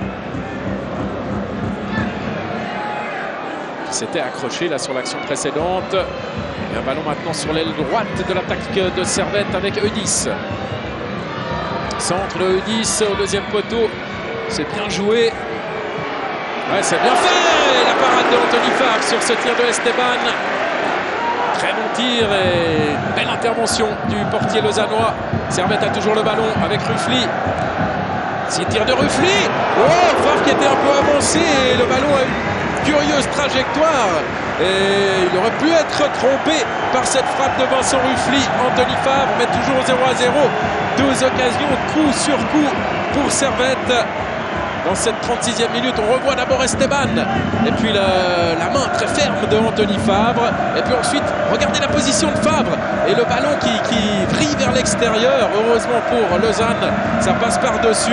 C'était accroché là sur l'action précédente. Et un ballon maintenant sur l'aile droite de l'attaque de Servette avec Oidis. Centre de Oidis au deuxième poteau. C'est bien joué. Ouais, c'est bien fait. La parade de Anthony Favre sur ce tir de Esteban. Très bon tir et belle intervention du portier lausannois. Servette a toujours le ballon avec Ruffly. C'est tir de Ruffly. Oh, Favre qui était un peu avancé et le ballon a une curieuse trajectoire. Et il aurait pu être trompé par cette frappe de Vincent Ruffly. Anthony Favre met toujours 0-0. Deux occasions coup sur coup pour Servette. Dans cette 36e minute, on revoit d'abord Esteban. Et puis la main très ferme de Anthony Favre. Et puis ensuite, regardez la position de Favre. Et le ballon qui vrille vers l'extérieur. Heureusement pour Lausanne, ça passe par-dessus.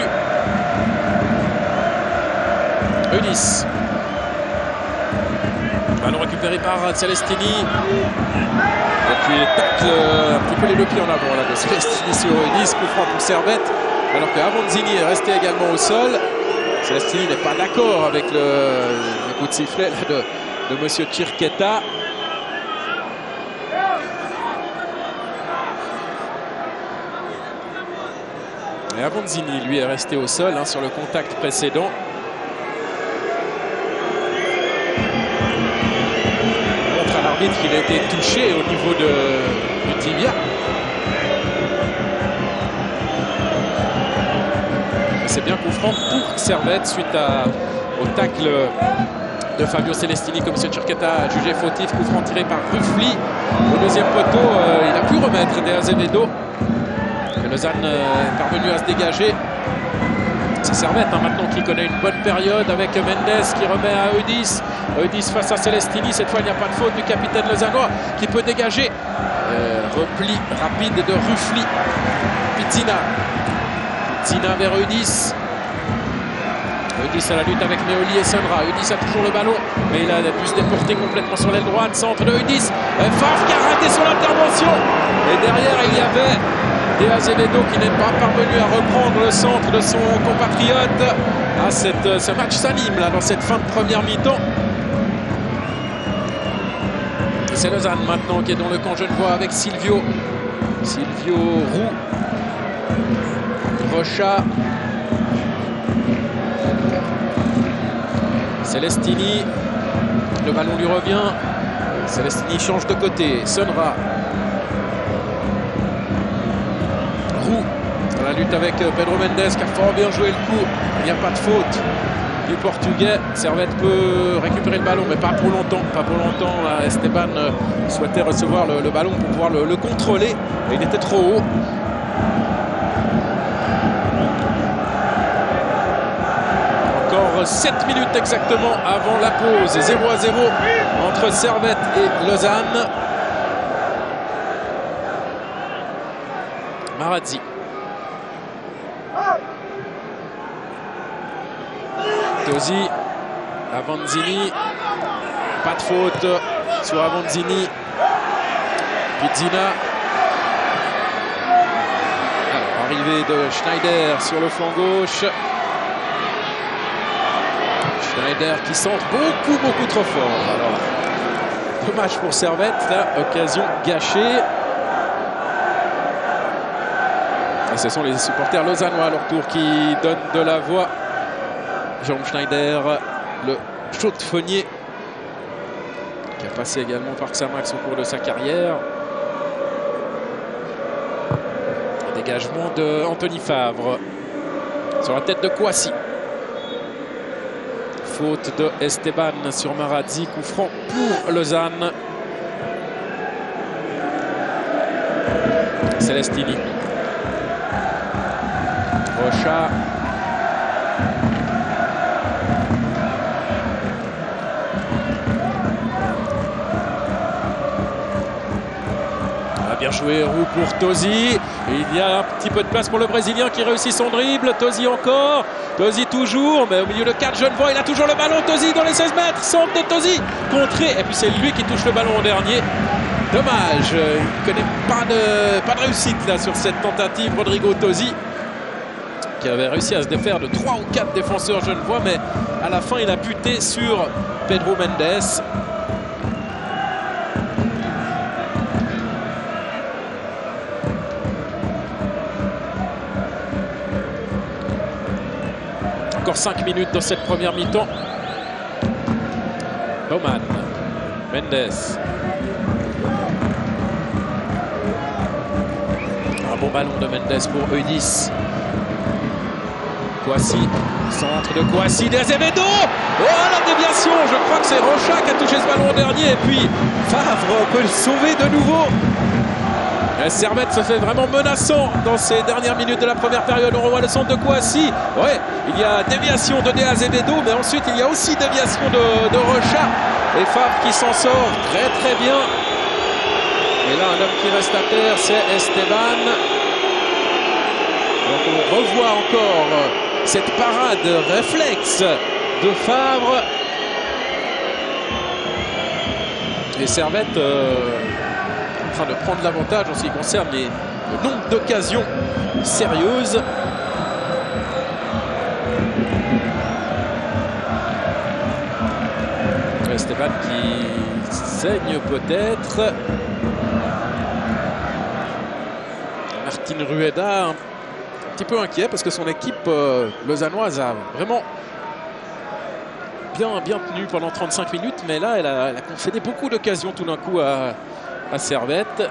Eudis. Ballon récupéré par Celestini. Et puis tacle un petit peu les deux pieds en avant là, de Celestini sur Eudis. Coup franc pour Servette. Alors que Avanzini est resté également au sol. Celestini n'est pas d'accord avec le coup de sifflet là, de monsieur Tchirketa. Et Avanzini, lui, est resté au sol sur le contact précédent. On montre à l'arbitre qu'il a été touché au niveau du tibia. C'est bien coup franc pour Servette suite au tacle de Fabio Celestini que M. Tchirketa a jugé fautif. Coup franc tiré par Ruffly. Au deuxième poteau, il a pu remettre De Azevedo. Et Lausanne est parvenu à se dégager. C'est Servette maintenant qui connaît une bonne période avec Mendes qui remet à Eudis. Eudis face à Celestini. Cette fois, il n'y a pas de faute du capitaine lausannois qui peut dégager. Repli rapide de Ruffly. Pizzina. Zina vers Eudis. Eudis à la lutte avec Meoli et Sonra. Eudis a toujours le ballon, mais il a pu se déporter complètement sur l'aile droite. Centre de Eudis. Favre qui a raté son intervention. Et derrière, il y avait De Azevedo qui n'est pas parvenu à reprendre le centre de son compatriote. Ah, ce match s'anime là dans cette fin de première mi-temps. C'est Lausanne maintenant qui est dans le camp genevois avec Silvio. Silvio Roux. Rocha. Celestini. Le ballon lui revient. Celestini change de côté. Sonra. Roux. Dans la lutte avec Pedro Mendes qui a fort bien joué le coup. Il n'y a pas de faute du Portugais. Servette peut récupérer le ballon, mais pas pour longtemps. Pas pour longtemps. Esteban souhaitait recevoir le ballon pour pouvoir le contrôler. Et il était trop haut. Encore 7 minutes exactement avant la pause. 0-0 entre Servette et Lausanne. Marazzi. Tosi. Avanzini. Pas de faute sur Avanzini. Pizzina. Alors, arrivée de Schneider sur le flanc gauche. Schneider qui centre beaucoup trop fort. Alors, dommage pour Servette, là, occasion gâchée. Et ce sont les supporters lausannois à leur tour qui donnent de la voix. Jérôme Schneider, le chaudefonnier, qui a passé également par Xamax au cours de sa carrière. Un dégagement de Anthony Favre sur la tête de Kouassi. Faute de Esteban sur Marazzi, coup franc pour Lausanne. Celestini. Rocha. Bien joué Roux pour Tosi. Il y a un petit peu de place pour le Brésilien qui réussit son dribble. Tosi encore. Tosi toujours. Mais au milieu de 4 Genevois, il a toujours le ballon. Tosi dans les 16 mètres. Centre de Tosi. Contré. Et puis c'est lui qui touche le ballon en dernier. Dommage. Il ne connaît pas de réussite là sur cette tentative. Rodrigo Tosi qui avait réussi à se défaire de 3 ou 4 défenseurs genevois. Mais à la fin, il a buté sur Pedro Mendes. Encore 5 minutes dans cette première mi-temps. Baumann. Mendes. ballon de Mendes pour Eudis. Kouassi, centre de Kouassi, d'Azevedo. Oh, la déviation, je crois que c'est Rocha qui a touché ce ballon au dernier. Et puis Favre peut le sauver de nouveau. Servette se fait vraiment menaçant dans ces dernières minutes de la première période. On revoit le centre de Kouassi. Ouais, il y a déviation de Azevedo, mais ensuite il y a aussi déviation de Rocha. Et Favre qui s'en sort très très bien. Et là, un homme qui reste à terre, c'est Esteban. Donc on revoit encore cette parade réflexe de Favre. Et Servette en train de prendre l'avantage en ce qui concerne le nombre d'occasions sérieuses. Esteban qui saigne peut-être. Martin Rueda un petit peu inquiet parce que son équipe lausannoise a vraiment bien tenu pendant 35 minutes, mais là elle a concédé beaucoup d'occasions tout d'un coup à Servette.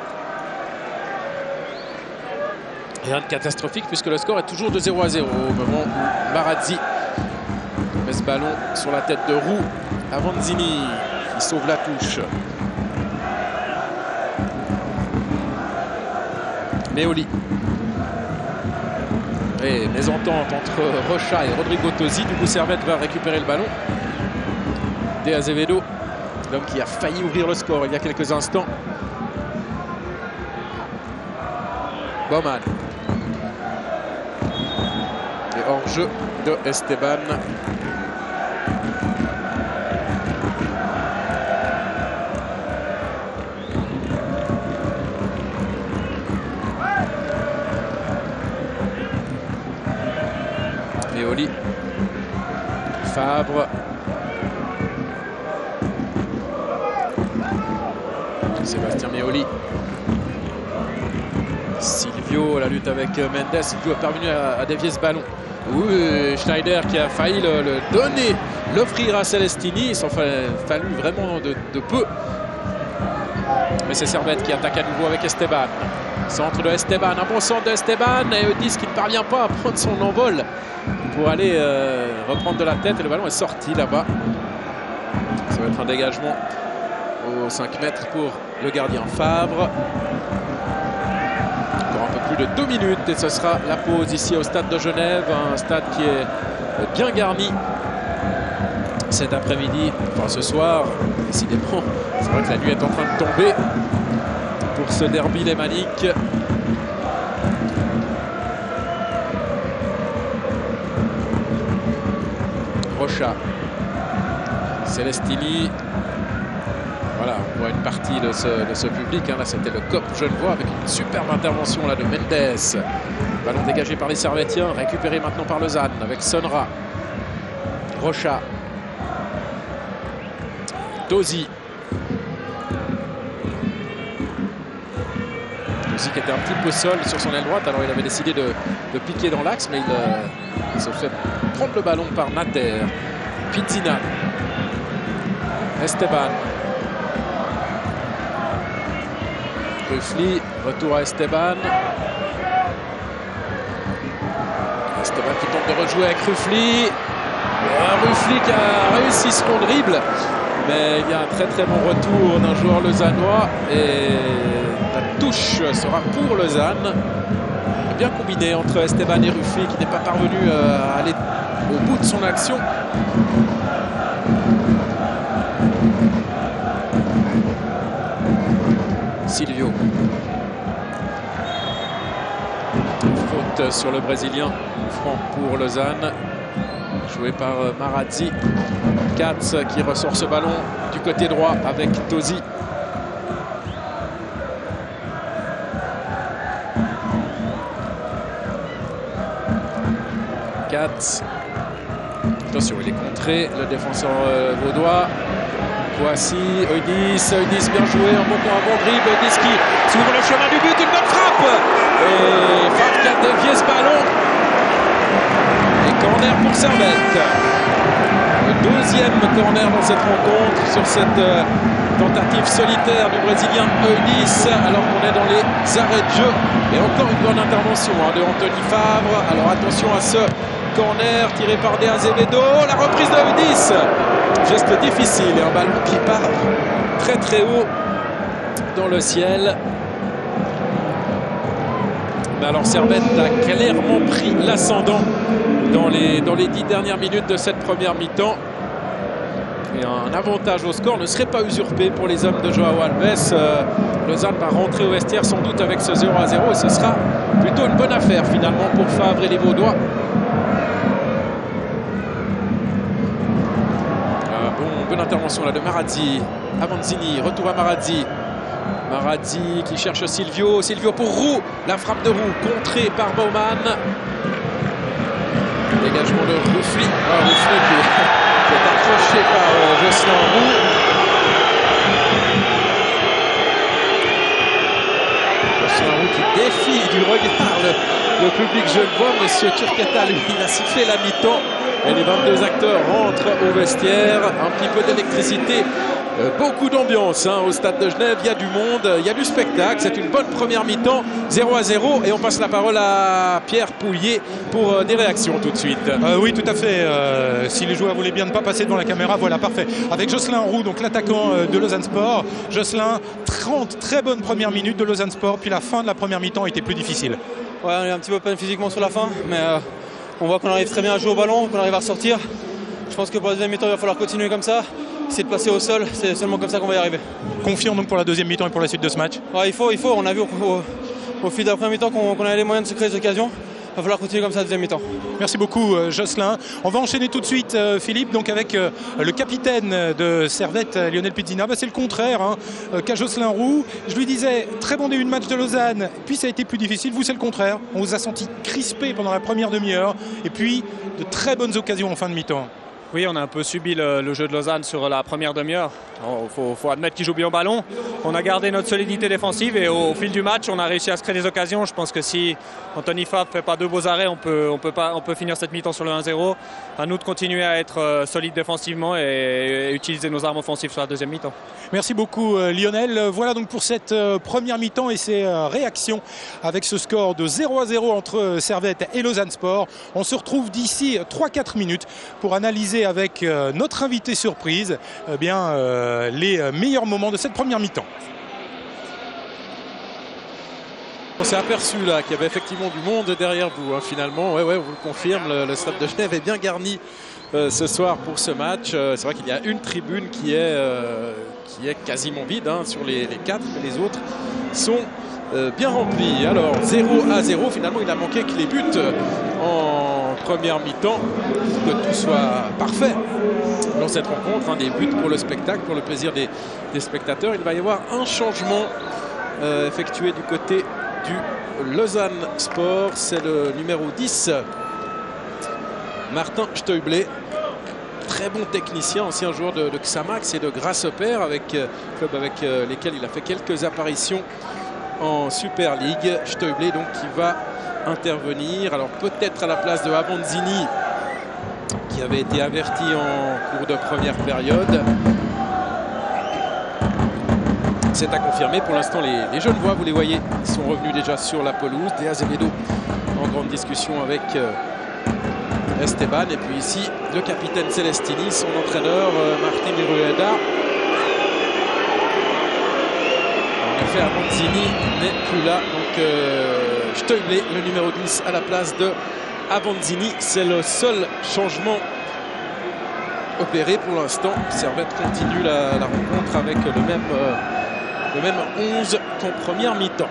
Rien de catastrophique puisque le score est toujours de 0-0 au moment où Marazzi met ce ballon sur la tête de Roux. Avanzini qui sauve la touche. Meoli. Et mésentente entre Rocha et Rodrigo Tosi. Du coup, Servette va récupérer le ballon. De Azevedo, l'homme qui a failli ouvrir le score il y a quelques instants. Baumann. Et hors-jeu de Esteban. Meoli. Favre. Sébastien Meoli. Silvio, la lutte avec Mendes. Silvio est parvenu à dévier ce ballon. Oui, Schneider qui a failli le donner, l'offrir à Celestini. Il s'en fallu vraiment de peu. Mais c'est Servette qui attaque à nouveau avec Esteban. Centre de Esteban, un bon centre de Esteban. Et Eudis qui ne parvient pas à prendre son envol pour aller reprendre de la tête. Et le ballon est sorti là-bas. Ça va être un dégagement aux 5 mètres pour le gardien Favre. Encore un peu plus de 2 minutes et ce sera la pause ici au stade de Genève. Un stade qui est bien garni cet après-midi, enfin ce soir. Décidément, c'est vrai que la nuit est en train de tomber pour ce derby lémanique. Rocha. Celestini. Voilà, on voit une partie de ce public. Hein. Là, c'était le COP Genevois avec une superbe intervention là, de Mendes. Ballon dégagé par les Servettiens, récupéré maintenant par Lausanne avec Sonra. Rocha. Tosi. Tosi qui était un petit peu seul sur son aile droite. Alors, il avait décidé de piquer dans l'axe, mais il se fait prendre le ballon par Nater. Pizzina. Esteban. Ruffly, retour à Esteban. Esteban qui tente de rejouer avec Ruffly. Ruffly qui a réussi son dribble. Mais il y a un très très bon retour d'un joueur lausannois. Et la touche sera pour Lausanne. Bien combiné entre Esteban et Ruffly qui n'est pas parvenu à aller au bout de son action. Silvio. Faute sur le Brésilien. Franc pour Lausanne. Joué par Marazzi. Katz qui ressort ce ballon du côté droit avec Tosi. Katz. Attention, il est contré. Le défenseur vaudois. Voici Eudis bien joué, un bon dribble, Eudis qui s'ouvre le chemin du but, une bonne frappe. Et Favre qui a dévié ce ballon. Et Corner pour Servette. Le deuxième corner dans cette rencontre sur cette tentative solitaire du Brésilien Eunice, alors qu'on est dans les arrêts de jeu. Et encore une bonne intervention de Anthony Favre. Alors attention à ce corner tiré par De Azevedo. La reprise de Eunice. Geste difficile et un ballon qui part très très haut dans le ciel. Mais alors Servette a clairement pris l'ascendant dans les 10 dernières minutes de cette première mi-temps. Et un avantage au score ne serait pas usurpé pour les hommes de Joao Alves. Lausanne va rentrer au vestiaire sans doute avec ce 0-0 et ce sera plutôt une bonne affaire finalement pour Favre et les Vaudois. Bonne intervention là de Marazzi. Avanzini, retour à Marazzi. Marazzi qui cherche Silvio. Silvio pour Roux. La frappe de Roux contrée par Baumann. Dégagement de Ruffly. Ruffly qui est accroché par Jocelyn Roux. Jocelyn Roux qui défie du regard le public genevois. Monsieur Turquetta, lui, il a sifflé la mi-temps. Et les 22 acteurs rentrent au vestiaire. Un petit peu d'électricité. Beaucoup d'ambiance au stade de Genève, il y a du monde, il y a du spectacle, c'est une bonne première mi-temps, 0-0 et on passe la parole à Pierre Poulier pour des réactions tout de suite. Oui, tout à fait, si les joueurs voulaient bien ne pas passer devant la caméra, voilà, parfait. Avec Jocelyn Roux, donc l'attaquant de Lausanne Sport. Jocelyn, 30 très bonnes premières minutes de Lausanne Sport, puis la fin de la première mi-temps était plus difficile. Ouais, on est un petit peu peine physiquement sur la fin, mais on voit qu'on arrive très bien à jouer au ballon, qu'on arrive à ressortir. Je pense que pour la deuxième mi-temps, il va falloir continuer comme ça. Essayer de passer au sol, c'est seulement comme ça qu'on va y arriver. Confiant donc pour la deuxième mi-temps et pour la suite de ce match. Ouais, il faut. On a vu au fil de la première mi-temps qu'on avait les moyens de se créer des occasions. Il va falloir continuer comme ça la deuxième mi-temps. Merci beaucoup Jocelyn. On va enchaîner tout de suite Philippe, donc avec le capitaine de Servette, Lionel Pizzina. C'est le contraire qu'a Jocelyn Roux. Je lui disais, très bon début de match de Lausanne, puis ça a été plus difficile. Vous, c'est le contraire. On vous a senti crispé pendant la première demi-heure et puis de très bonnes occasions en fin de mi-temps. Oui, on a un peu subi le jeu de Lausanne sur la première demi-heure. Il faut admettre qu'ils jouent bien au ballon. On a gardé notre solidité défensive et au fil du match, on a réussi à se créer des occasions. Je pense que si Anthony Favre ne fait pas deux beaux arrêts, on peut finir cette mi-temps sur le 1-0. À nous de continuer à être solides défensivement et utiliser nos armes offensives sur la deuxième mi-temps. Merci beaucoup Lionel. Voilà donc pour cette première mi-temps et ses réactions avec ce score de 0-0 entre Servette et Lausanne Sport. On se retrouve d'ici 3-4 minutes pour analyser avec notre invité surprise les meilleurs moments de cette première mi-temps. On s'est aperçu là qu'il y avait effectivement du monde derrière vous finalement. Ouais, on vous le confirme, le stade de Genève est bien garni ce soir pour ce match. C'est vrai qu'il y a une tribune qui est quasiment vide sur les 4, mais les autres sont bien remplis. Alors 0-0, finalement il a manqué que les buts en première mi-temps, que tout soit parfait dans cette rencontre, des buts pour le spectacle, pour le plaisir des spectateurs. Il va y avoir un changement effectué du côté du Lausanne Sport, c'est le numéro 10, Martin Steublé. Très bon technicien, ancien joueur de Xamax et de Grasshopper, club avec lesquels il a fait quelques apparitions en Super League. Steublé donc qui va intervenir, alors peut-être à la place de Avanzini qui avait été averti en cours de première période. C'est à confirmer. Pour l'instant, les Genevois, vous les voyez, sont revenus déjà sur la pelouse. De Azevedo en grande discussion avec Esteban. Et puis ici, le capitaine Celestini, son entraîneur Martin Irueda. En effet, Avanzini n'est plus là. Donc, Steublé, le numéro 10, à la place de Avanzini. C'est le seul changement opéré pour l'instant. Servette continue la rencontre avec le même 11 qu'en première mi-temps.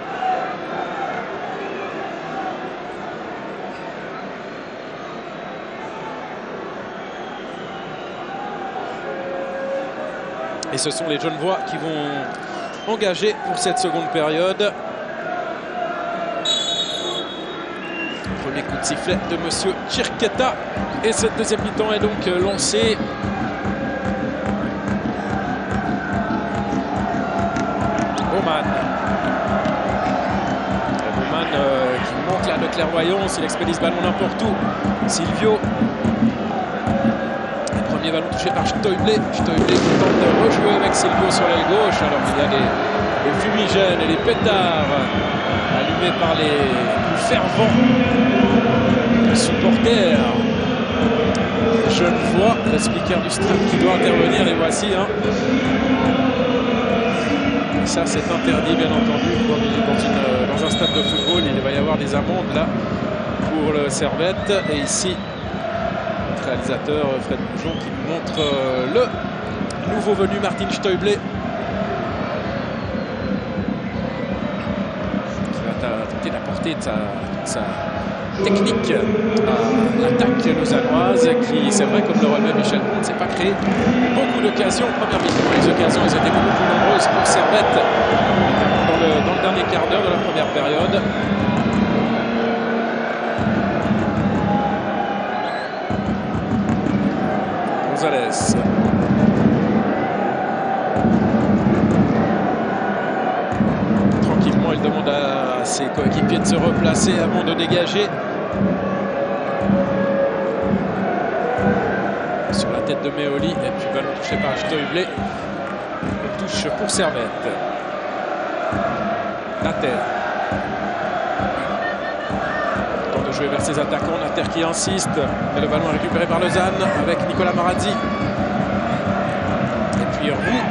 Et ce sont les Genevois qui vont engager pour cette seconde période. Premier coup de sifflet de monsieur Turquetta. Et cette deuxième mi-temps est donc lancée. Baumann qui manque là de clairvoyance, il expédie ce ballon n'importe où. Silvio. Le premier ballon touché par Steuble. Steuble qui tente de rejouer avec Silvio sur l'aile gauche. Alors qu'il y a des fumigènes et des pétards allumés par les plus fervents supporters. Je vois le speaker du stade qui doit intervenir, les voici. Hein. Ça, c'est interdit, bien entendu. Dans un stade de football, il va y avoir des amendes là pour le Servette. Et ici, notre réalisateur Fred Boujon qui nous montre le nouveau venu Martin Steuble. Qui va tenter d'apporter de sa technique à l'attaque lausannoise qui, c'est vrai, comme le relevait Michel Bon, ne s'est pas créé beaucoup d'occasions. Première mi-temps, les occasions elles étaient beaucoup plus nombreuses pour Servette dans le dernier quart d'heure de la première période. Gonzalez. Tranquillement, il demande à ses coéquipiers de se replacer avant de dégager. Sur la tête de Meoli, et puis ballon touché par Steuble. Touche pour Servette. Nater. Temps de jouer vers ses attaquants. Nater qui insiste. Mais le ballon est récupéré par Lausanne avec Nicolas Marazzi. Et puis Roux.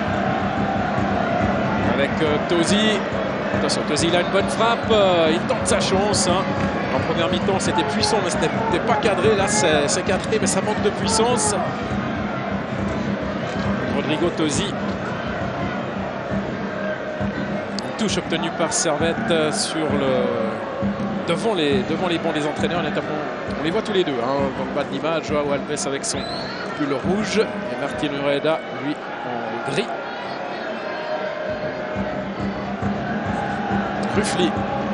Avec Tosi. Attention, Tosi, il a une bonne frappe. Il tente sa chance. Hein. En première mi-temps, c'était puissant, mais ce n'était pas cadré. Là, c'est cadré, mais ça manque de puissance. Rodrigo Tosi. Touche obtenue par Servette devant les bancs des entraîneurs. Notamment, on les voit tous les deux. Hein, dans le bas de l'image, Joao Alves avec son pull rouge et Martin Ureda, lui, en gris. Ruffly.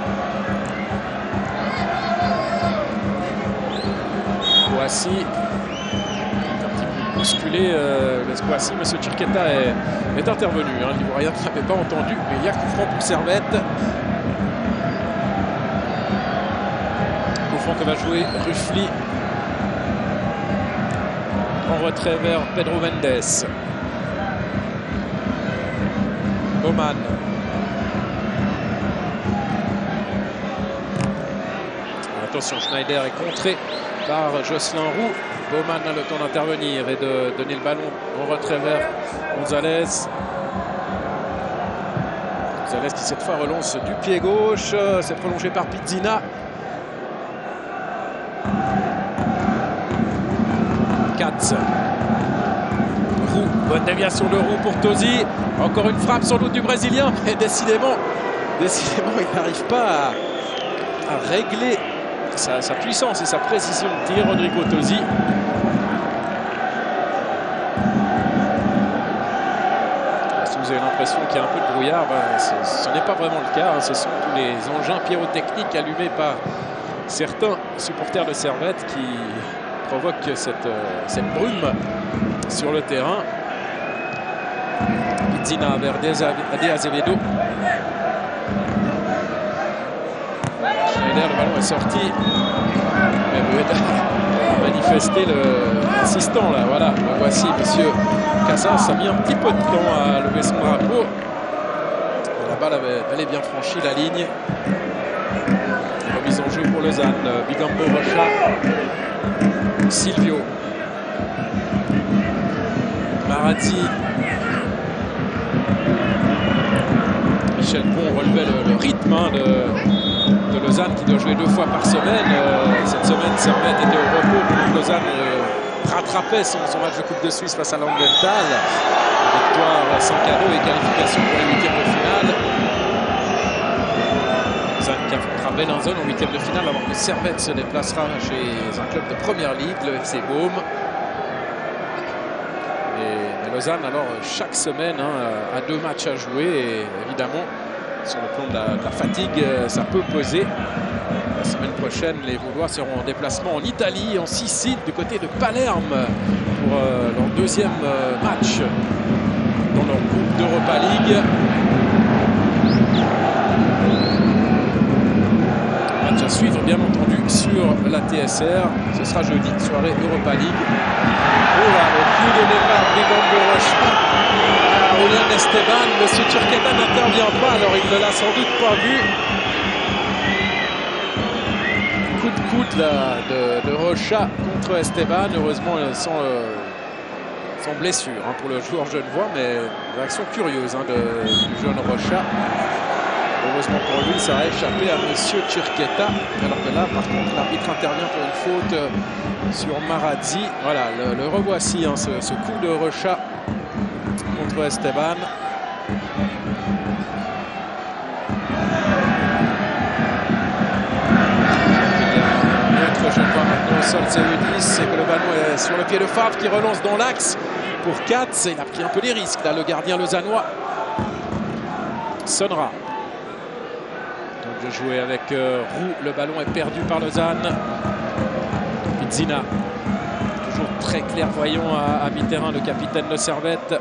Kouassi. Un petit peu bousculé, Kouassi. Monsieur Tchirketa est intervenu. Hein. L'Ivoirien ne l'avait pas entendu, mais il y a coup franc pour Servette. Coup franc que va jouer Ruffly. En retrait vers Pedro Mendes. Baumann. Attention, Schneider est contré par Jocelyn Roux. Baumann a le temps d'intervenir et de donner le ballon en retrait vers Gonzalez. Gonzalez qui cette fois relance du pied gauche. C'est prolongé par Pizzina. Katz. Roux. Bonne déviation de Roux pour Tosi. Encore une frappe sans doute du Brésilien. Et décidément il n'arrive pas à régler sa puissance et sa précision de tir. Rodrigo Tosi. Si vous avez l'impression qu'il y a un peu de brouillard, ce n'est pas vraiment le cas. Ce sont tous les engins pyrotechniques allumés par certains supporters de Servette qui provoquent cette brume sur le terrain. Pizzina vers De Azevedo. Schneider, le ballon est sorti. Mais Rueda a manifesté l'assistant là. Voilà, le voici, monsieur Casas a mis un petit peu de temps à lever son drapeau. La balle avait bel et bien franchi la ligne. Remise en jeu pour Lausanne. Bigambo Rocha. Silvio. Marazzi. Michel Pont relevait le rythme de Lausanne qui doit jouer 2 fois par semaine. Cette semaine, Servette était au repos. Lausanne rattrapait son match de Coupe de Suisse face à Langenthal. Victoire sans cadeau et qualification pour les 8e de finale. Lausanne qui affrontera Bellinzone en 8e de finale avant que Servette se déplacera chez un club de première ligue, le FC Baume. Et Lausanne, alors, chaque semaine, a 2 matchs à jouer. Et évidemment, sur le plan de la fatigue, ça peut peser. La semaine prochaine, les Vaudois seront en déplacement en Italie, en Sicile, du côté de Palerme, pour leur 2e match dans leur groupe d'Europa League. Match à suivre bien entendu sur la TSR. Ce sera jeudi, soirée Europa League. Oh là, le coup de départ d'Ivan Rocha. Julian Esteban, monsieur Turqueta n'intervient pas, alors il ne l'a sans doute pas vu. Coup de coude là, de Rocha contre Esteban, heureusement sans blessure hein, pour le joueur genevois, mais une réaction curieuse hein, du jeune Rocha. Heureusement pour lui, ça a échappé à monsieur Turqueta. Alors que là, par contre, l'arbitre intervient pour une faute sur Marazzi. Voilà, le revoici, hein, ce coup de Rocha contre Esteban. Je vois maintenant au sol, c'est U10 et que le ballon est sur le pied de Favre qui relance dans l'axe pour Katz. Il a pris un peu des risques là, le gardien lausannois. Sonnera. Donc de jouer avec Roux, le ballon est perdu par Lausanne. Pizzina, toujours très clairvoyant à mi-terrain, le capitaine de Servette.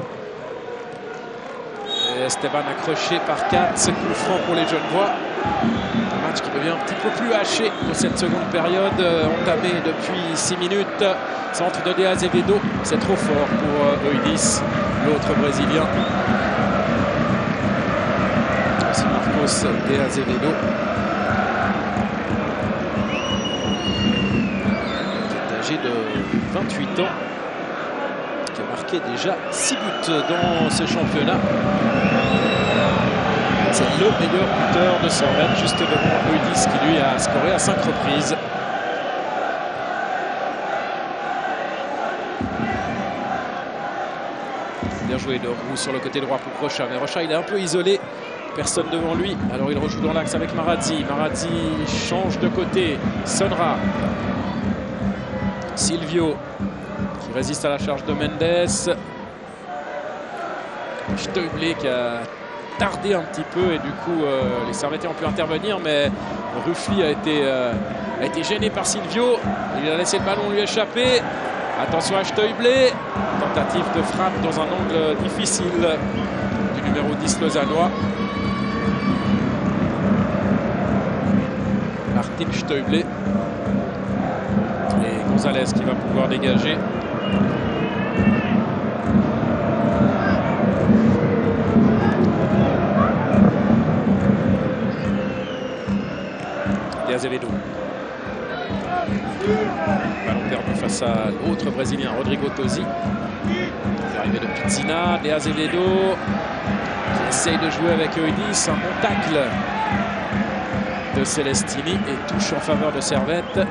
Et Esteban accroché par Katz, coup franc pour les Genevois. Un match qui devient un petit peu plus haché pour cette seconde période, entamée depuis 6 minutes. Centre de De Azevedo, c'est trop fort pour Eudis, l'autre brésilien. C'est Marcos De Azevedo. Qui est âgé de 28 ans. Qui a marqué déjà 6 buts dans ce championnat. C'est le meilleur buteur de Servette, juste devant Eudis qui lui a scoré à 5 reprises. Bien joué de Roux sur le côté droit pour Rocha, mais Rocha il est un peu isolé, personne devant lui, alors il rejoue dans l'axe avec Marazzi. Marazzi change de côté, Sonnera. Silvio qui résiste à la charge de Mendes. Steublé qui a tardé un petit peu et du coup les Servettiens ont pu intervenir, mais Ruffly a été gêné par Silvio. Il a laissé le ballon lui échapper. Attention à Steublé, tentative de frappe dans un angle difficile du numéro 10 lausannois. Martin Steublé et Gonzalez qui va pouvoir dégager. Azevedo. Ballon perdu face à l'autre brésilien, Rodrigo Tosi. L'arrivée de Pizzina, De Azevedo qui essaye de jouer avec Eudis. Un bon tacle de Celestini et touche en faveur de Servette.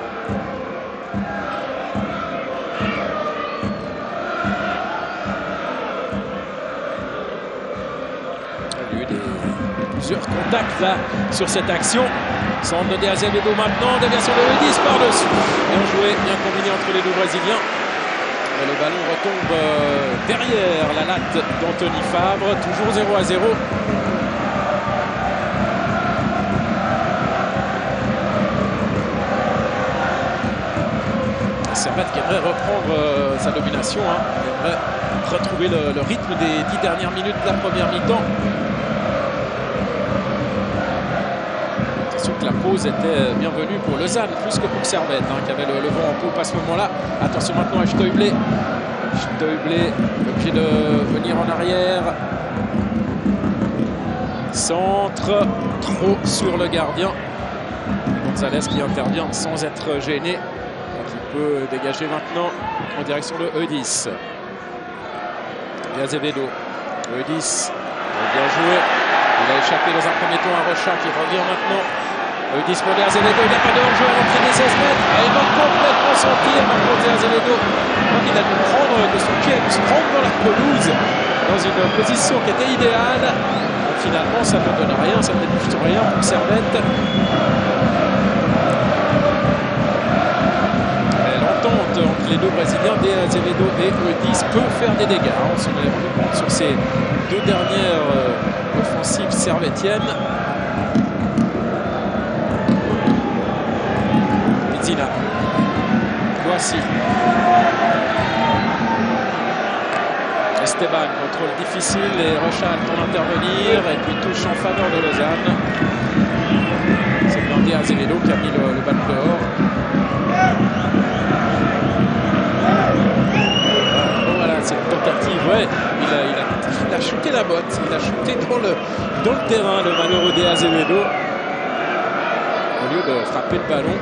Il y a eu plusieurs contacts là sur cette action. Centre de De Azevedo maintenant, déviation de Eudis par-dessus. Bien joué, bien combiné entre les deux Brésiliens. Et le ballon retombe derrière la latte d'Anthony Favre, toujours 0-0. Servette qui aimerait reprendre sa domination, hein. Il aimerait retrouver le rythme des 10 dernières minutes de la première mi-temps. Que la pause était bienvenue pour Lausanne plus que pour Servette hein, qui avait le vent en poupe à ce moment-là. Attention maintenant à Steublé. Steublé obligé de venir en arrière. Centre trop sur le gardien. Gonzalez qui intervient sans être gêné. Qui peut dégager maintenant en direction de Eudis. Et Azevedo. Eudis bien joué. Il a échappé dans un premier temps à Rocha qui revient maintenant. Eudis pour De Azevedo, il n'y a pas de hors-jeu à l'entrée des 16 mètres. Et il va complètement son tir, Marco De Azevedo. Donc il a dû prendre de son pied, il se prendre dans la pelouse, dans une position qui était idéale. Donc finalement, ça ne donne rien, ça ne débouche rien pour Servette. L'entente entre les deux Brésiliens, De Azevedo et Eudis, peut faire des dégâts. On s'en est rendu compte sur ces deux dernières offensives servettiennes. Pizzina. Voici. Esteban, contrôle difficile et Rocha a le temps d'intervenir et puis touche en faveur de Lausanne. C'est bien De Azevedo qui a mis le ballon dehors. Voilà, c'est une tentative, ouais. Il a shooté la botte, il a shooté dans le terrain, le malheureux de Azevedo, au lieu de frapper le ballon.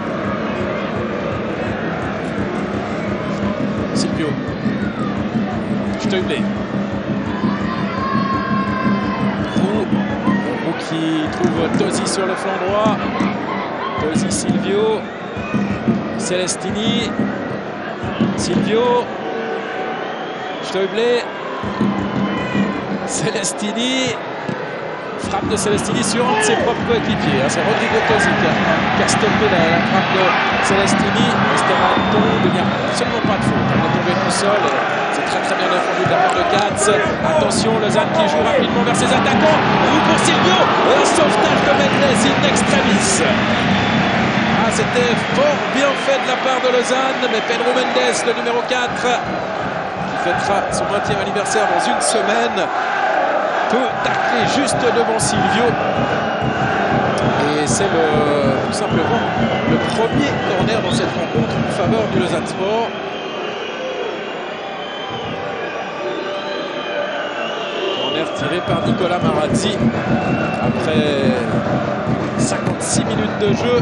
Silvio Steublé. Roux qui trouve Tosi sur le flanc droit. Tosi, Silvio. Celestini. Silvio. Steublé. Celestini. Frappe de Celestini sur un de ses propres coéquipiers. C'est Rodrigo Tosi qui a stoppé la frappe de Celestini. Esteban tombe, il n'y a absolument pas de faute. Il est tombé tout seul. C'est très bien défendu de la part de Katz. Attention, Lausanne qui joue rapidement vers ses attaquants. Roux pour Silvio. Un sauvetage de Mendes in extremis. C'était fort bien fait de la part de Lausanne, mais Pedro Mendes, le numéro 4, qui fêtera son 20e anniversaire dans une semaine, peut tacler juste devant Silvio. Et c'est tout simplement le premier corner dans cette rencontre en faveur du Lausanne Sport. Corner tiré par Nicolas Marazzi après 56 minutes de jeu.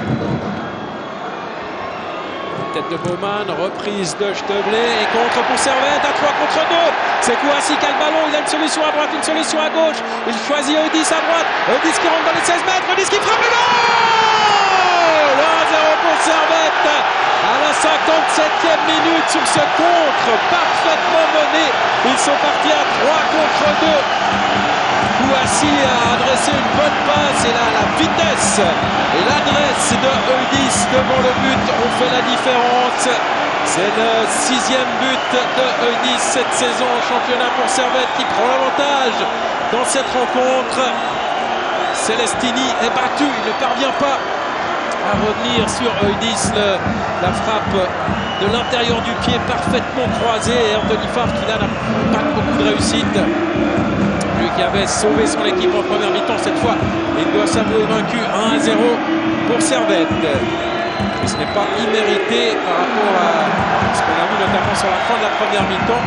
Tête de Baumann, reprise de Steublé et contre pour Servette à 3 contre 2. C'est Kouassi qui a le ballon, il a une solution à droite, une solution à gauche. Il choisit Eudis à droite, Eudis qui rentre dans les 16 mètres, Eudis qui frappe le goal. 1-0 pour Servette à la 57e minute sur ce contre parfaitement mené. Ils sont partis à 3 contre 2. Kouassi a adressé une bonne passe et là la vitesse et l'adresse de Eudis devant le but ont fait la différence. C'est le 6e but de Eudis cette saison en championnat pour Servette qui prend l'avantage dans cette rencontre. Celestini est battu, il ne parvient pas à revenir sur Eudis. La frappe de l'intérieur du pied parfaitement croisée et Anthony Favre qui là n'a pas beaucoup de réussite. Lui qui avait sauvé son équipe en première mi-temps, cette fois il doit s'avouer vaincu. 1-0 pour Servette. Et ce n'est pas immérité par rapport à ce qu'on a vu notamment sur la fin de la première mi-temps.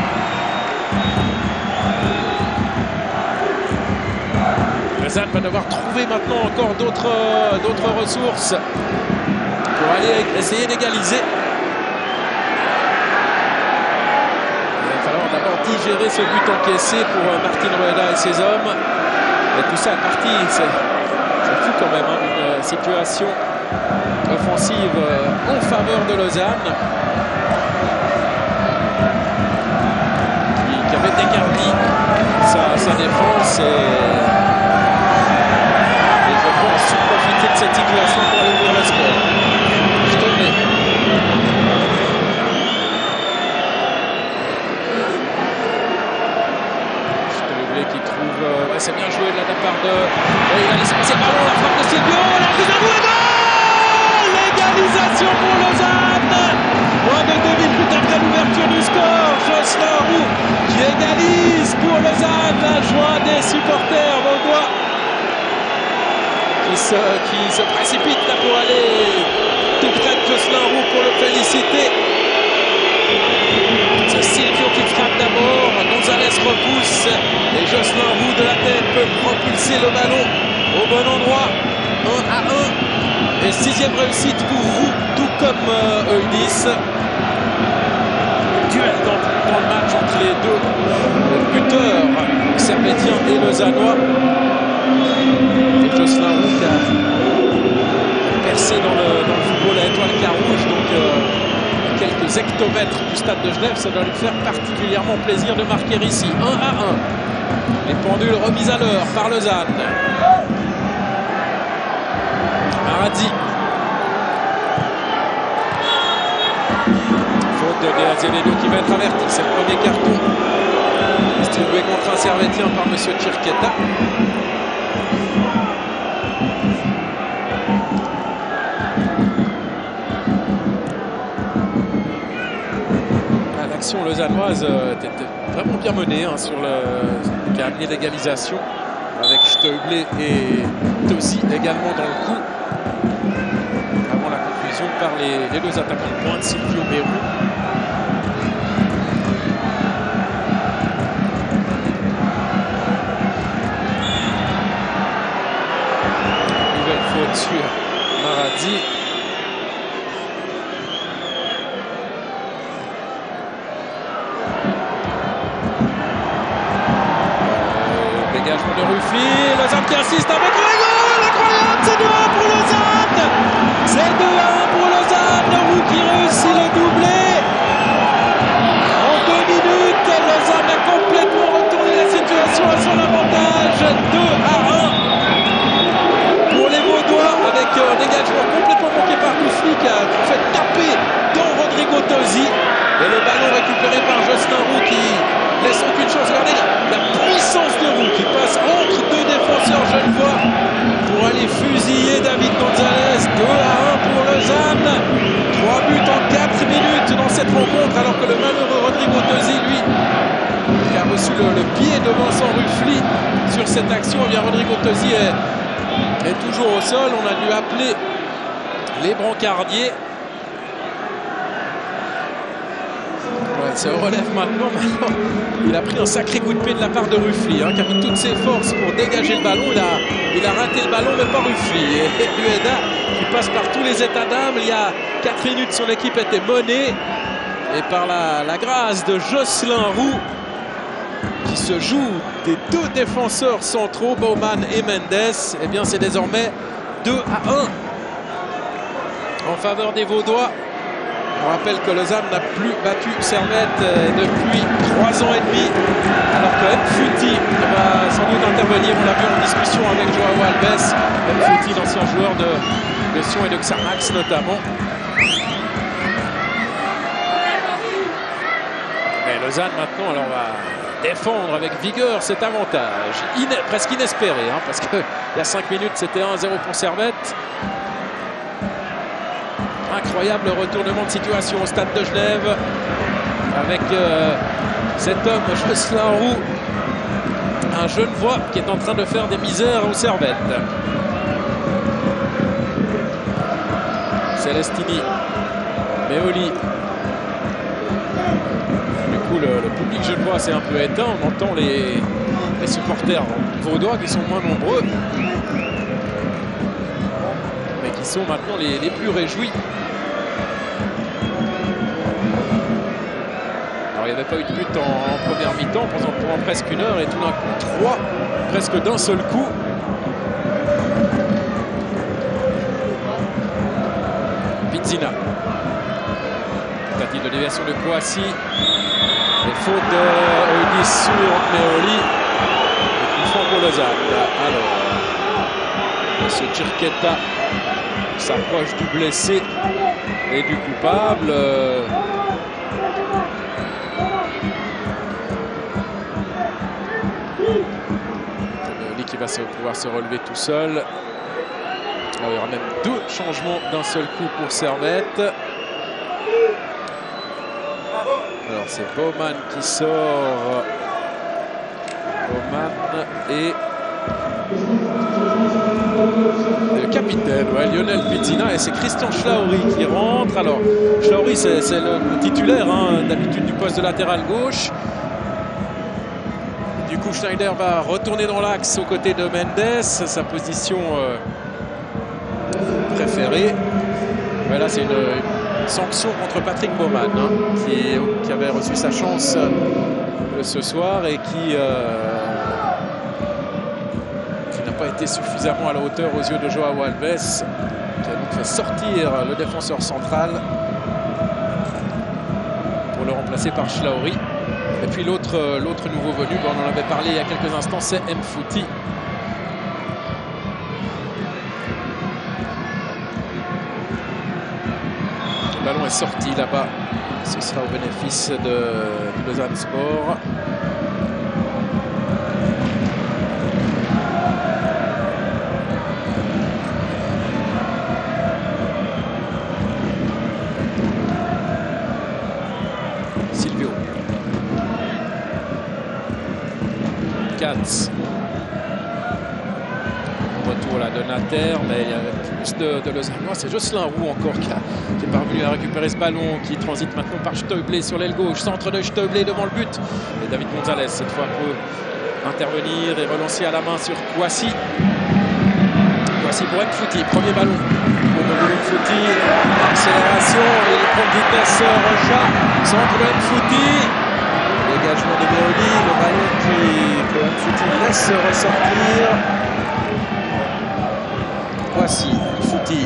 Lausanne va devoir trouver maintenant encore d'autres ressources pour aller essayer d'égaliser. Digérer ce but encaissé pour Martin Rueda et ses hommes. Et tout ça est parti, c'est fou quand même, hein, une situation offensive en faveur de Lausanne qui avait dégarni sa défense et je pense profiter de cette situation pour aller ouvrir le score. Qui trouve, c'est bien joué de la part de. Il a laissé passer le ballon, la frappe de Silvio, la prise à bout et goal! L'égalisation pour Lausanne! Moins de 2 minutes après l'ouverture du score, Jocelyn Roux qui égalise pour Lausanne, la joie des supporters vaudois qui se précipitent là pour aller tout près de Jocelyn Roux pour le féliciter. C'est Silvio qui frappe d'abord, Gonzalez repousse et Jocelyn Roux de la tête peut propulser le ballon au bon endroit. 1-1 et 6e réussite pour Roux, tout comme Eudis. Duel dans le match entre les deux buteurs, Servettien et Lausannois. Et Jocelyn Roux qui a percé dans le football à étoile Carouge, donc quelques hectomètres du stade de Genève, ça doit lui faire particulièrement plaisir de marquer ici. 1-1. Les pendules remises à l'heure par Lausanne. Marazzi. Faute de De Azevedo qui va être averti. C'est le premier carton. Distribué contre un Servettien par M. Tchirketa. L'action lausannoise était vraiment bien menée, hein, qui a amené l'égalisation avec Steublé et Tosi également dans le coup. Avant la conclusion par les deux attaquants de pointe, Silvio Bérou. Nouvelle faute sur Maradi. Dégagement de Ruffy, Lausanne qui assiste avec le goal, incroyable, c'est 2-1 pour Lausanne. C'est 2-1 pour Lausanne, Roux qui réussit le doublé. En 2 minutes, Lausanne a complètement retourné la situation à son avantage. 2-1 pour les Vaudois avec un dégagement complètement manqué par Ruffy qui a fait taper dans Rodrigo Tosi. Et le ballon récupéré par Jocelyn Roux qui laisse aucune chance. Regardez la puissance de Roux qui passe entre deux défenseurs genevois pour aller fusiller David Gonzalez. 2-1 pour Lausanne. 3 buts en 4 minutes dans cette rencontre, alors que le malheureux Rodrigo Tosi, lui, qui a reçu le pied de Vincent Ruffly sur cette action. Eh bien, Rodrigo Tosi est toujours au sol. On a dû appeler les brancardiers. Il se relève maintenant. Il a pris un sacré coup de pied de la part de Ruffly, qui a mis toutes ses forces pour dégager le ballon. Il a raté le ballon, mais pas Ruffly. Et Ueda qui passe par tous les états d'âme. Il y a 4 minutes, son équipe était menée. Et par la grâce de Jocelyn Roux, qui se joue des deux défenseurs centraux, Baumann et Mendes, eh bien c'est désormais 2-1 en faveur des Vaudois. On rappelle que Lausanne n'a plus battu Servette depuis 3 ans et demi, alors que Mfouti va sans doute intervenir. On l'a vu en discussion avec Joao Alves. Mfouti, l'ancien joueur de Sion et de Xamax notamment. Mais Lausanne maintenant alors va défendre avec vigueur cet avantage. Presque inespéré, parce qu'il y a 5 minutes c'était 1-0 pour Servette. Incroyable retournement de situation au stade de Genève avec cet homme, Jocelyn Roux, un Genevois qui est en train de faire des misères aux Servettes. Celestini, Meoli. Du coup, le public genevois s'est un peu éteint. On entend les supporters vaudois qui sont moins nombreux, mais qui sont maintenant les plus réjouis. Il n'y avait pas eu de but en première mi-temps pendant presque 1 heure et tout d'un coup 3 presque d'un seul coup. Pizzina. Tentative de déviation de Kouassi. Et faute de Eudis sur Meoli. Et coup franc pour Lausanne. Alors, ce Tchirketa s'approche du blessé et du coupable. Qui va pouvoir se relever tout seul. Alors, il y aura même 2 changements d'un seul coup pour Servette. Alors c'est Baumann qui sort. Baumann et le capitaine, Lionel Pizzina, et c'est Christian Schlauri qui rentre. Alors Schlauri c'est le titulaire d'habitude du poste de latéral gauche. Du coup, Schneider va retourner dans l'axe aux côtés de Mendes, sa position préférée. Mais là, c'est une sanction contre Patrick Baumann, qui avait reçu sa chance ce soir et qui n'a pas été suffisamment à la hauteur aux yeux de Joao Alves, qui a donc fait sortir le défenseur central pour le remplacer par Schlauri. Et puis l'autre nouveau venu, on en avait parlé il y a quelques instants, c'est Mfouti. Le ballon est sorti là-bas. Ce sera au bénéfice de Lausanne Sport. Silvio. Retour là de Nater, mais il y avait plus de Lausannois. C'est Jocelyn Roux encore qui est parvenu à récupérer ce ballon, qui transite maintenant par Steublé sur l'aile gauche. Centre de Steublé devant le but. Et David Gonzalez, cette fois, peut intervenir et relancer à la main sur Kouassi. Kouassi pour Mfouti, premier ballon pour Mfouti. Accélération, il prend de vitesse Rocha. Centre de Mfouti. Dégagement de Béoli, le ballon que Mfouti laisse ressortir. Voici Mfouti.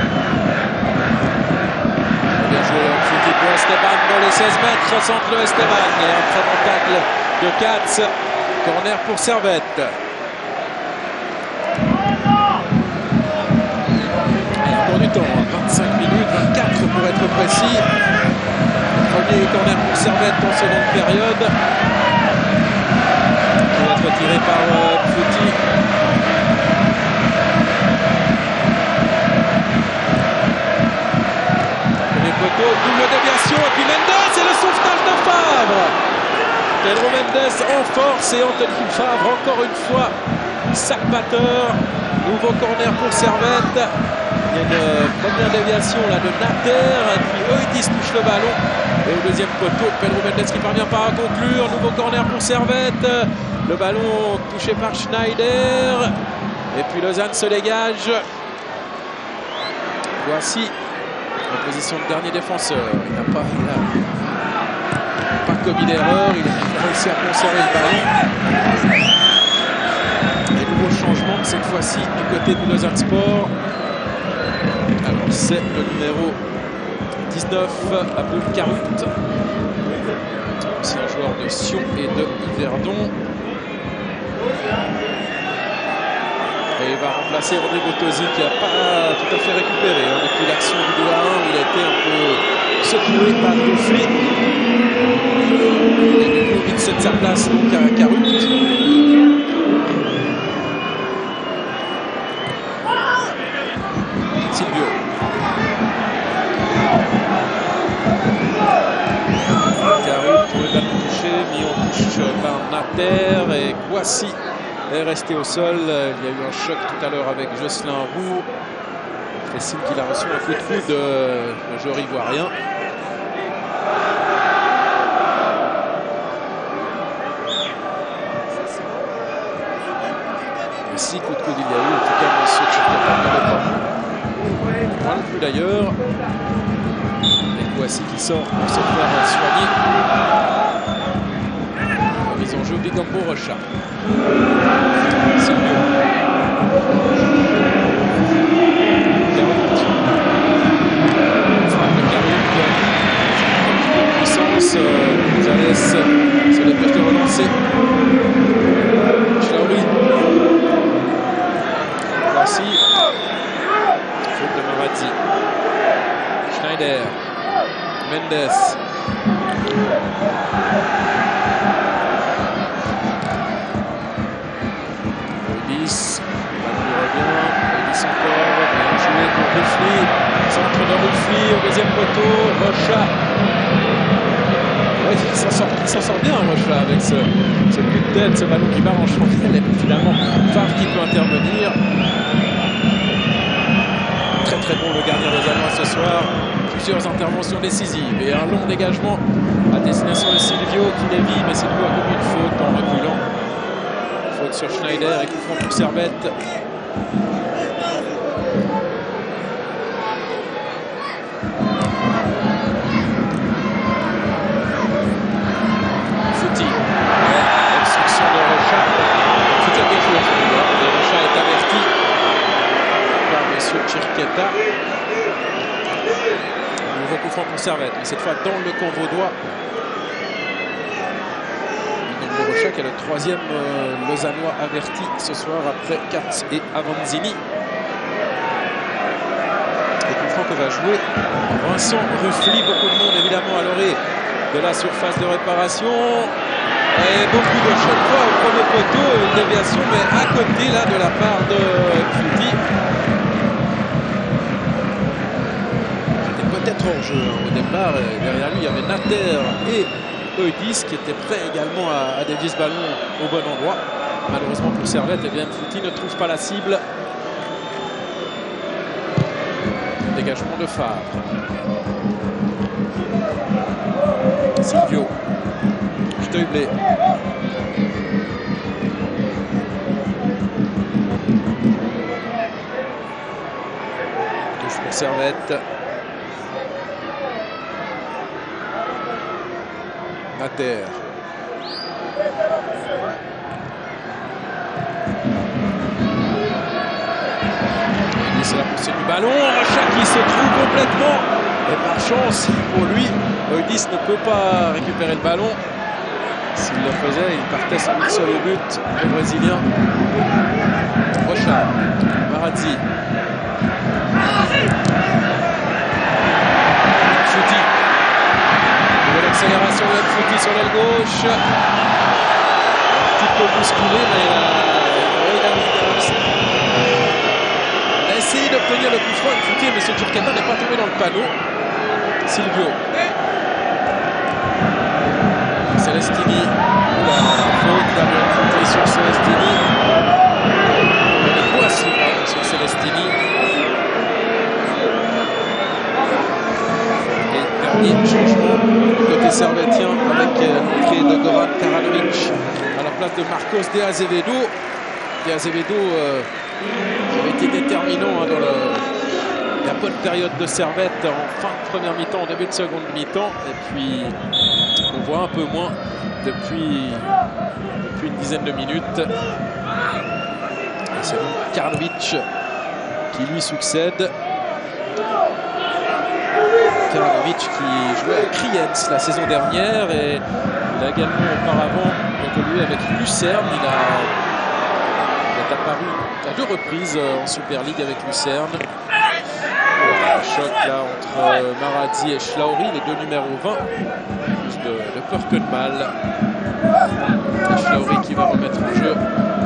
Bien joué Mfouti pour Esteban dans les 16 mètres. Centre de Esteban et un très bon tacle de Katz. Corner pour Servette. Il y a encore du temps, 25 minutes, 24 pour être précis. Premier corner pour Servette en seconde période. Qui va être tiré par Mfouti. Premier poteau, double déviation, et puis Mendes et le sauvetage de Favre. Pedro Mendes en force et Anthony Favre encore une fois sac batteur. Nouveau corner pour Servette. Il y a une première déviation là de Nater et puis Eudis touche le ballon. Et au deuxième poteau, Pedro Mendes qui parvient pas à conclure. Nouveau corner pour Servette. Le ballon touché par Schneider. Et puis Lausanne se dégage. Voici en position de dernier défenseur. Il n'a pas commis d'erreur. Il a réussi à conserver le ballon. Et nouveau changement cette fois-ci du côté du Lausanne Sport. Alors c'est le numéro 19, Abdul Karut. C'est un joueur de Sion et de Yverdon. Et il va remplacer Rodrigo Tosi qui n'a pas tout à fait récupéré depuis l'action du 2-1 où il a été un peu secoué par Ruffly. Il a du coup vite de sa place donc à Karut. Silvio. Karut pour le ballon touché, mis en touche par Nater et Kouassi est resté au sol. Il y a eu un choc tout à l'heure avec Jocelyn Roux. C'est signe qu'il a reçu un coup de foudre de joueur ivoirien. Et 6 coups de coude il y a eu, en tout cas monsieur Tchirketa n'avait pas. Pas non plus d'ailleurs. Et Kouassi qui sort pour se faire soigner. Mise en jeu Bigambo Rocha. Silvio. Frappe de Karut. Puissance. Gonzalez se dépêche de relancer. Schlaoui. Voici. Faute de Maradzi. Schneider. Mendes. Eudis. Il revient. Eudis encore. Bien joué pour Ruffly. Centre de Ruffly au deuxième poteau. Rocha. Ouais, il s'en sort bien Rocha avec ce coup de tête, ce ballon qui barre en chandelle. Et finalement, Favre qui peut intervenir. Très très bon le gardien lausannois ce soir. Plusieurs interventions décisives et un long dégagement à destination de Silvio qui dévie, mais Silvio a commis une faute en reculant. Faute sur Schneider et coup franc pour Servette. Fouti. Obstruction de Rocha. Fouti a bien joué. Et Rocha est averti par M. Tchirketa. Nouveau coup franc pour Servette, mais cette fois dans le camp vaudois. Bigambo Rocha qui est le troisième lausannois averti ce soir après Katz et Avanzini. Le coup franc que va jouer Vincent Ruffly. Beaucoup de monde évidemment à l'orée de la surface de réparation. Et beaucoup de choc au premier poteau, une déviation, mais à côté là de la part de Fouti. Peut-être hors jeu au départ. Et derrière lui, il y avait Nater et Eudis qui étaient prêts également à dévier ce ballon au bon endroit. Malheureusement pour Servette, eh bien, Fouti ne trouve pas la cible. Dégagement de Favre. Silvio. Steublé. Touche pour Servette. Mater. C'est la poursuite du ballon. Rocha qui se trouve complètement. Et par chance pour lui, Eudis ne peut pas récupérer le ballon. S'il le faisait, il partait sur une seule au but, le Brésilien. Rocha, Marazzi. Fouti. Nouvelle accélération de Fouti sur l'aile gauche. Un petit peu bousculé, mais il a essayé d'obtenir le coup franc. Fouti, mais ce Turcata n'est pas tombé dans le panneau. Silvio. Celestini. La faute d'Adrien Fouti sur Celestini. Le coup à suivre sur Celestini. Et dernier changement côté servétien avec l'entrée de Goran Karanovic à la place de Marcos de Azevedo. De Azevedo avait été déterminant dans la bonne période de Servette en fin de première mi-temps, en début de seconde mi-temps. Et puis on voit un peu moins depuis une dizaine de minutes. Et c'est donc Karanovic qui lui succède. Karanovic qui jouait à Kriens la saison dernière et il a également auparavant évolué avec Lucerne. Il est apparu à 2 reprises en Super League avec Lucerne. Un choc là entre Marazzi et Schlauri, les deux numéros 20. Plus de peur que de mal. Et Schlauri qui va remettre en jeu.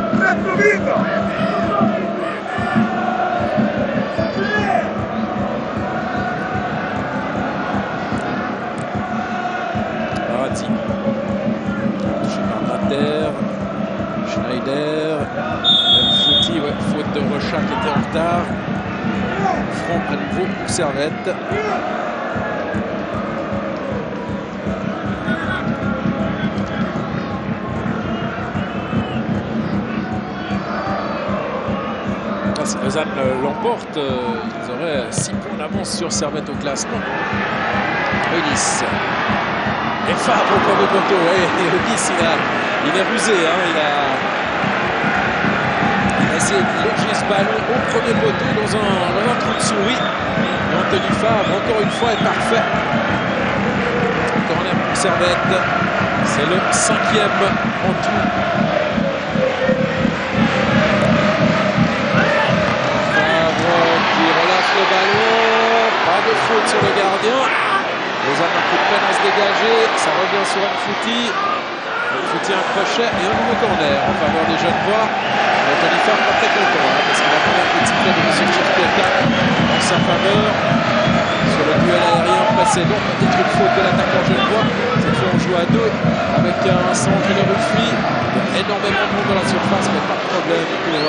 Marazzi. Touché par Mater. Schneider. Fouti, ouais, faute de Rocha qui était en retard. Franck à nouveau pour Servette. Si Lausanne l'emporte, ils auraient 6 points d'avance sur Servette au classement. Eudis. Et Favre au premier poteau. Et Eudis, il est rusé. Hein, il a essayé de loger ce ballon au premier poteau dans un trou de souris. Et Anthony Favre, encore une fois, est parfait. Corner pour Servette. C'est le 5e en tout. Le ballon, pas de faute sur le gardien. Lausanne a un coup de peine à se dégager, ça revient sur Fouti. Fouti un crochet et un nouveau corner en faveur des Genevois. Anthony Favre pas très content parce qu'il a pris un petit sifflet de M. Turqueta en sa faveur. Sur le duel aérien précédent, peut-être une faute de l'attaquant genevois. Cette fois on joue à 2 avec un centre de Ruffi. Il y a énormément de monde dans la surface, mais pas de problème pour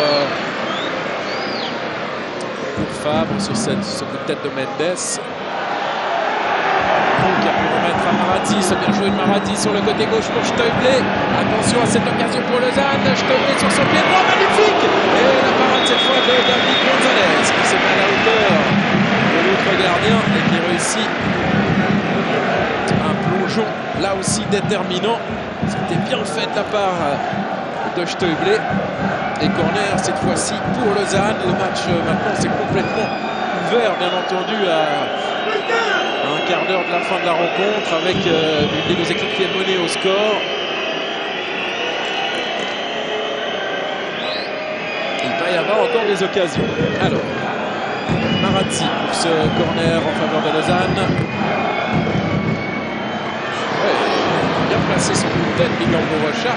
Favre sur ce coup de tête de Mendes. Qui a pu remettre à Marazzi. C'est bien joué de Marazzi sur le côté gauche pour Steublé. Attention à cette occasion pour Lausanne. Steublé sur son pied droit, magnifique. Et la parade cette fois de David Gonzalez qui se met à la hauteur de l'autre gardien et qui réussit un plongeon là aussi déterminant. C'était bien fait de la part de Steublé. Et corner cette fois-ci pour Lausanne. Le match maintenant c'est complètement ouvert bien entendu à un quart d'heure de la fin de la rencontre avec une des deux équipes qui est menée au score. Il va y avoir encore des occasions. Alors, Marazzi pour ce corner en faveur de Lausanne. Ouais, bien placé son coup de tête, Miguel Rocha.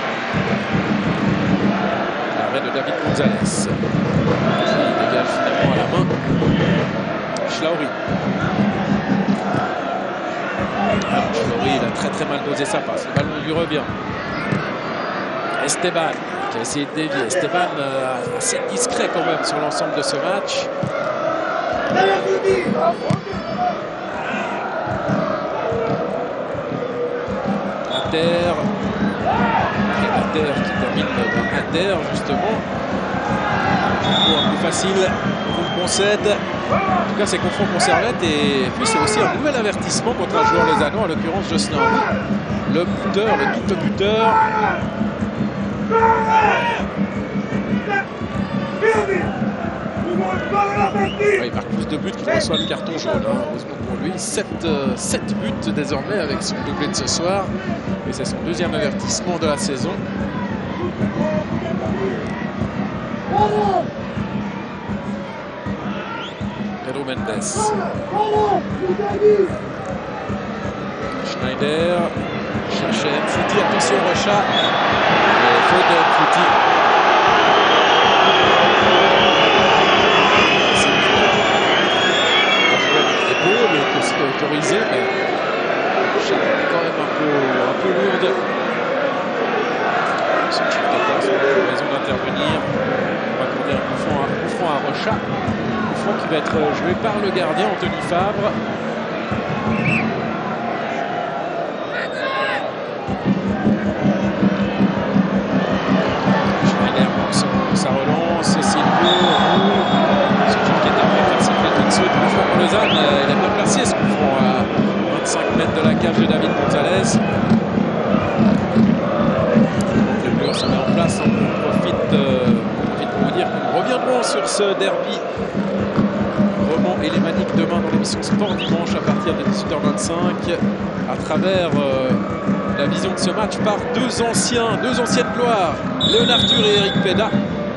De David Gonzalez qui dégage finalement à la main Schlauri. Alors Schlauri, il a très mal dosé sa passe, le ballon lui revient. Esteban qui a essayé de dévier. Esteban assez discret quand même sur l'ensemble de ce match. Inter qui termine dans Inter justement. Un peu facile, on vous le concède. En tout cas, c'est confond pour Servette et puis c'est aussi un nouvel avertissement contre un joueur lausannois, en l'occurrence Jocelyn. Le buteur, le double buteur. Ouais, il marque plus de buts qu'il reçoit le carton jaune, hein. Heureusement pour lui. 7 buts désormais avec son doublé de ce soir. Et c'est son deuxième avertissement de la saison. Pedro Mendes. Schneider. Cherchez Fouti. Attention, Rocha. Faute de Fouti. Autorisé, mais Rocha est quand même un peu lourde. Son chef d'attaque a raison d'intervenir. On va accorder un coup franc à Rocha. Coup franc qui va être joué par le gardien Anthony Fabre. Schneider sa relance, Silvio, surtout qui est arrivé à faire siffler tout de suite. Coup franc pour Lausanne, il est bien placé ce coup franc à 25 mètres de la cage de David Gonzalez. Le mur se met en place, on profite pour vous dire que nous reviendrons sur ce derby Romand et Lémanique demain dans l'émission Sport Dimanche à partir de 18h25 à travers la vision de ce match par deux anciennes gloires, Léonard Tur et Eric Peda,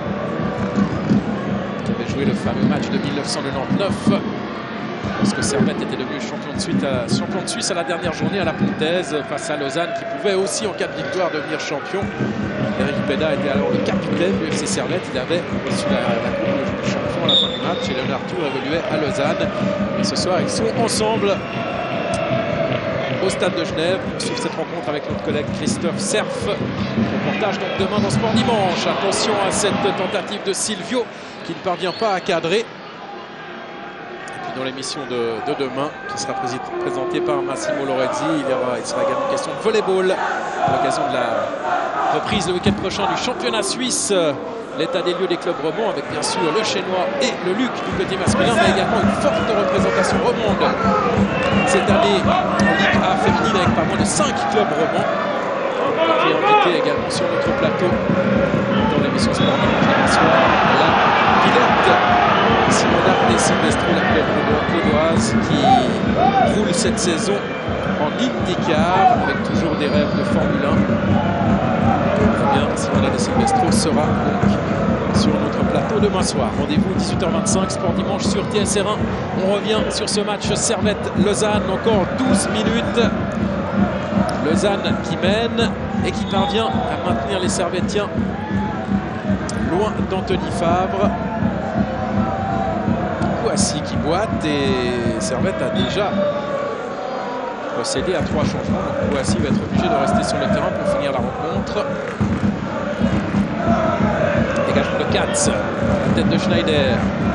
qui avaient joué le fameux match de 1999 parce que Servette était devenu champion de Suisse à la dernière journée à la Pontaise face à Lausanne qui pouvait aussi en cas de victoire devenir champion. Eric Peda était alors le capitaine du FC Servette, il avait reçu la coupe de champion à la fin du match et Léonard Tur évoluait à Lausanne. Et ce soir ils sont ensemble au stade de Genève sur cette rencontre avec notre collègue Christophe Serf. Reportage donc demain dans Sport Dimanche. Attention à cette tentative de Silvio qui ne parvient pas à cadrer. Dans l'émission de demain, qui sera présentée par Massimo Lorenzi, il sera également question de volleyball à l'occasion de la reprise le week-end prochain du championnat suisse. L'état des lieux des clubs romands avec bien sûr le Chénois et le Luc du côté masculin, mais également une forte représentation romande cette année en Ligue A féminine avec pas moins de 5 clubs romands qui est invité également sur notre plateau dans l'émission Sport Dimanche soir. La pilote Simona et Silvestro, la pilote clodoise qui roule cette saison en IndyCar avec toujours des rêves de Formule 1. Bien, Simona de Silvestro sera donc sur notre plateau demain soir. Rendez-vous 18h25, Sport Dimanche sur TSR1. On revient sur ce match Servette-Lausanne, encore 12 minutes. Lausanne qui mène et qui parvient à maintenir les Servettiens loin d'Anthony Fabre. Kouassi qui boite et Servette a déjà procédé à 3 changements. Donc Kouassi va être obligé de rester sur le terrain pour finir la rencontre. Dégagement de Katz, la tête de Schneider.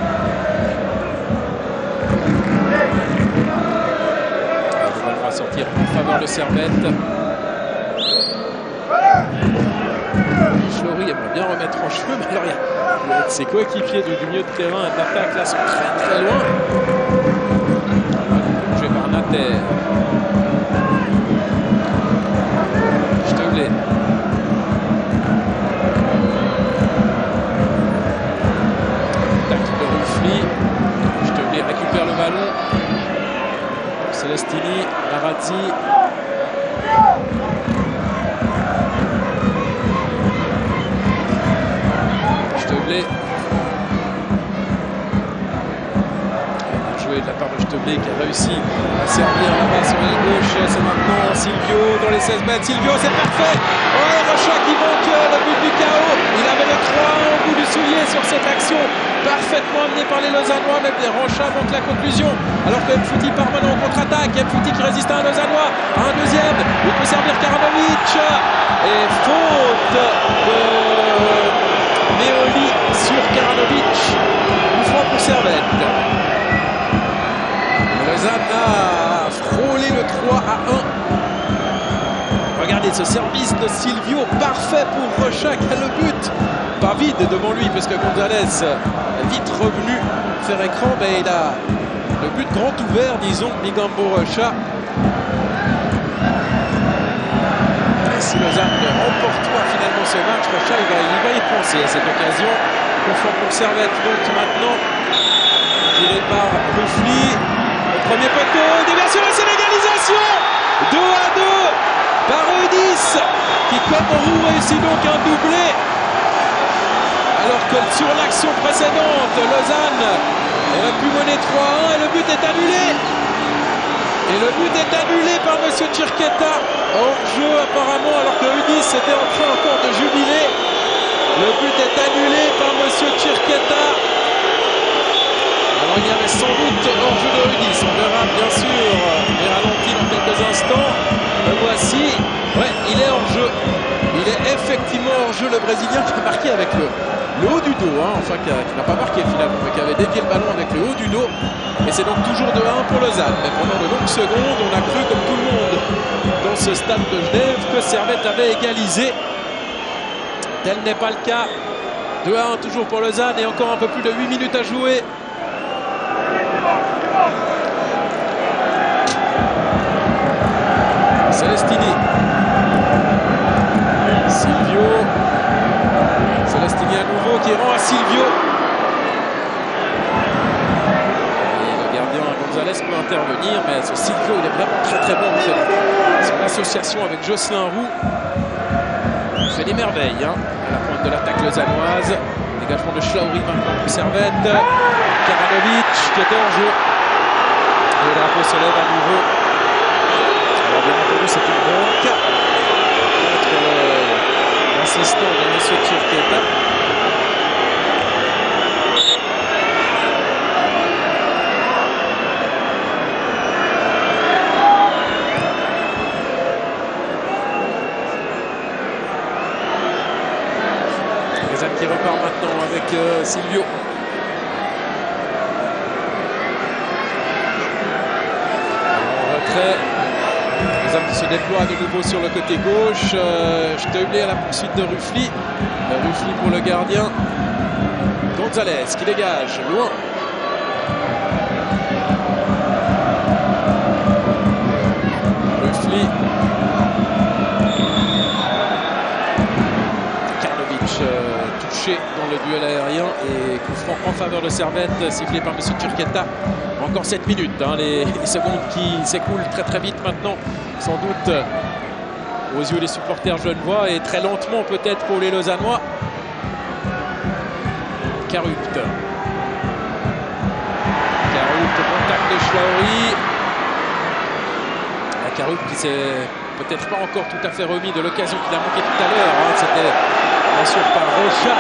Le ballon va sortir en faveur de Servette. Flory aimerait bien remettre en jeu, mais alors il y a ses coéquipiers du milieu de terrain et de l'attaque là sont très très loin. Joué par Nater. Steublé. Tacle de Ruffly. Steublé récupère le ballon. Celestini, Marazzi. Steublé. Bien joué de la part de Steublé qui a réussi à servir là-bas sur l'aile gauche. C'est maintenant Silvio dans les 16 mètres. Silvio, c'est parfait. Ouais, Rocha qui manque le but du chaos. Il avait le 3-1 au bout du soulier sur cette action. Parfaitement amené par les Lausannois. Mais Rocha manque la conclusion. Alors que Mfouti part maintenant en contre-attaque. Mfouti qui résiste à un Lausannois. Un deuxième. Il peut servir Karanovic. Et faute de Meoli sur Karanovic. Coup franc pour Servette. terminer ce service de Silvio. Parfait pour Rocha qui a le but. Pas vide devant lui parce que Gonzalez est vite revenu faire écran. Mais il a le but grand ouvert, disons, Migambo Rocha. Et si Lausanne ne remporte pas finalement ce match, Rocha il va y penser à cette occasion. Confort pour Servette donc maintenant. Tiré par Ruffly. Le premier poteau, déviation et c'est l'égalisation. 2-2 par Eudis qui comme roue réussit donc un doublé. Alors que sur l'action précédente, Lausanne aurait pu mener 3-1 et le but est annulé. Et le but est annulé par M. Tchirketa. Hors jeu apparemment alors que Eudis était en train encore de jubiler. Le but est annulé par M. Tchirketa. Alors il y avait sans doute hors jeu de Eudis. On verra bien sûr les ralentis dans quelques instants. Le voici. Ouais, il est hors jeu. Il est effectivement hors jeu, le Brésilien qui a marqué avec le haut du dos, hein, enfin qui n'a pas marqué finalement, mais qui avait dévié le ballon avec le haut du dos. Et c'est donc toujours 2-1 pour Lausanne. Mais pendant de longues secondes, on a cru, comme tout le monde dans ce stade de Genève, que Servette avait égalisé. Tel n'est pas le cas. 2-1 toujours pour Lausanne et encore un peu plus de 8 minutes à jouer. Celestini. Silvio. Celestini à nouveau qui rend à Silvio. Et le gardien Gonzalez peut intervenir, mais ce Silvio il est vraiment très bon en fait. Son association avec Jocelyn Roux fait des merveilles hein, à la pointe de l'attaque lausannoise. Dégagement de Schlauri maintenant pour Servette. Karanovic qui est hors jeu. Le drapeau se lève à nouveau. Alors bien entendu c'est une banque contre l'assistant de M. Tchirketa. Lausanne qui repart maintenant avec Silvio. Lausanne qui se déploie de nouveau sur le côté gauche. Steublé à la poursuite de Ruffly. Ruffly pour le gardien. Gonzalez qui dégage loin. Ruffly. Karnovic touché dans le duel aérien et coup franc en faveur de Servette sifflé par M. Tchirketa. Encore 7 minutes, hein, les secondes qui s'écoulent très vite maintenant, sans doute aux yeux des supporters genevois et très lentement peut-être pour les Lausannois. Carupt. Carupt, contact de Schlauri. Carupt qui s'est peut-être pas encore tout à fait remis de l'occasion qu'il a manqué tout à l'heure. Hein. C'était bien sûr par Rocha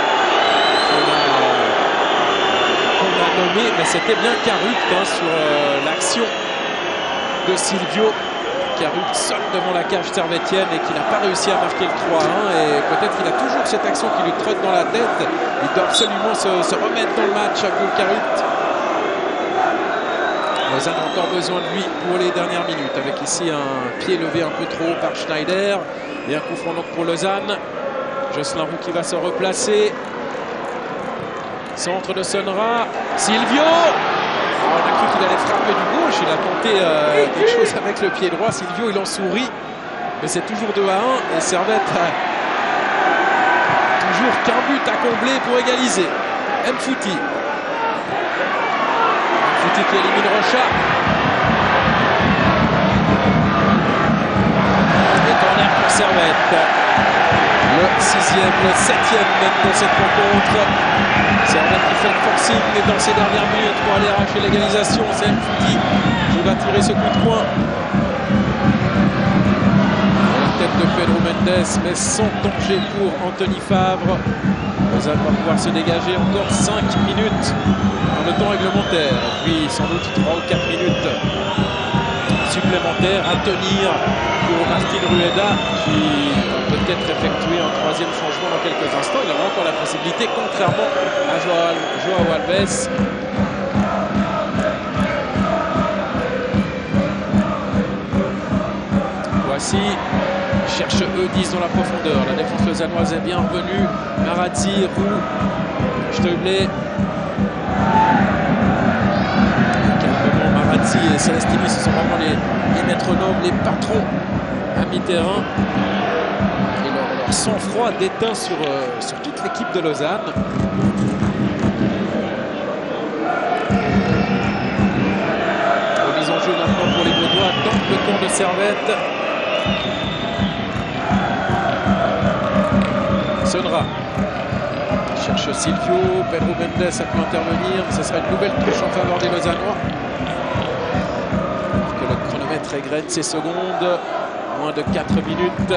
qu'on a nommé, mais c'était bien Carupt hein, sur l'action de Silvio. Carupt seul devant la cage servettienne et qui n'a pas réussi à marquer le 3-1 et peut-être qu'il a toujours cette action qui lui trotte dans la tête. Il doit absolument se remettre dans le match à Carupt. Lausanne a encore besoin de lui pour les dernières minutes avec ici un pied levé un peu trop haut par Schneider et un coup franc donc pour Lausanne. Jocelyn Roux qui va se replacer. Centre de Sonra. Silvio. On a cru qu'il allait frapper du gauche. Il a tenté quelque chose avec le pied droit. Silvio il en sourit. Mais c'est toujours 2-1 et Servette a toujours qu'un but à combler pour égaliser. Mfouti. Mfouti qui élimine Rocha. Et corner pour Servette. Le 6e, le 7e même dans cette rencontre. Servette qui fait le forcing dans ces dernières minutes pour aller arracher l'égalisation. C'est Mfouti qui va tirer ce coup de poing. La tête de Pedro Mendes, mais sans danger pour Anthony Favre. Lausanne va pouvoir se dégager encore 5 minutes dans le temps réglementaire. Et puis sans doute 3 ou 4 minutes supplémentaires à tenir pour Martin Rueda qui va peut-être effectuer un 3e changement dans quelques instants. Il aura encore la possibilité, contrairement à Joao Alves. Voici cherche E10 dans la profondeur. La défense lausannoise est bien revenue. Marazzi, Roux, Steublé. Marazzi et Celestini, ce sont vraiment les métronomes, les patrons à mi-terrain. Et leur sang-froid déteint sur toute l'équipe de Lausanne. Remise en jeu maintenant pour les Vaudois dans le camp de Servette. Sonra cherche Silvio, Pedro Mendes a pu intervenir, ce sera une nouvelle touche en faveur des Lausannois. Que le chronomètre égrène ses secondes, moins de 4 minutes.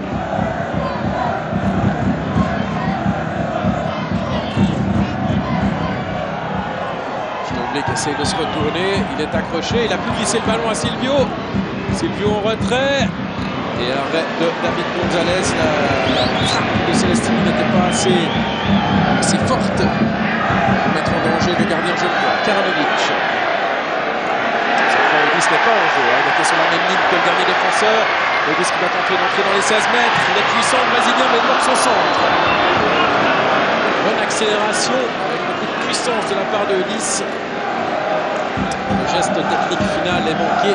Steublé qui essaie de se retourner, il est accroché, il a pu glisser le ballon à Silvio. Silvio en retrait. Et arrêt de David Gonzalez, la frappe de Celestini n'était pas assez forte pour mettre en danger le gardien genevois, Karanovic. Cette fois, August n'est pas en jeu, il était sur la même ligne que le dernier défenseur. August qui va tenter d'entrer dans les 16 mètres, il est puissant, le Brésilien, mais bloque son centre. Bonne accélération, avec beaucoup de puissance de la part de Ulysse. Le geste technique final est manqué.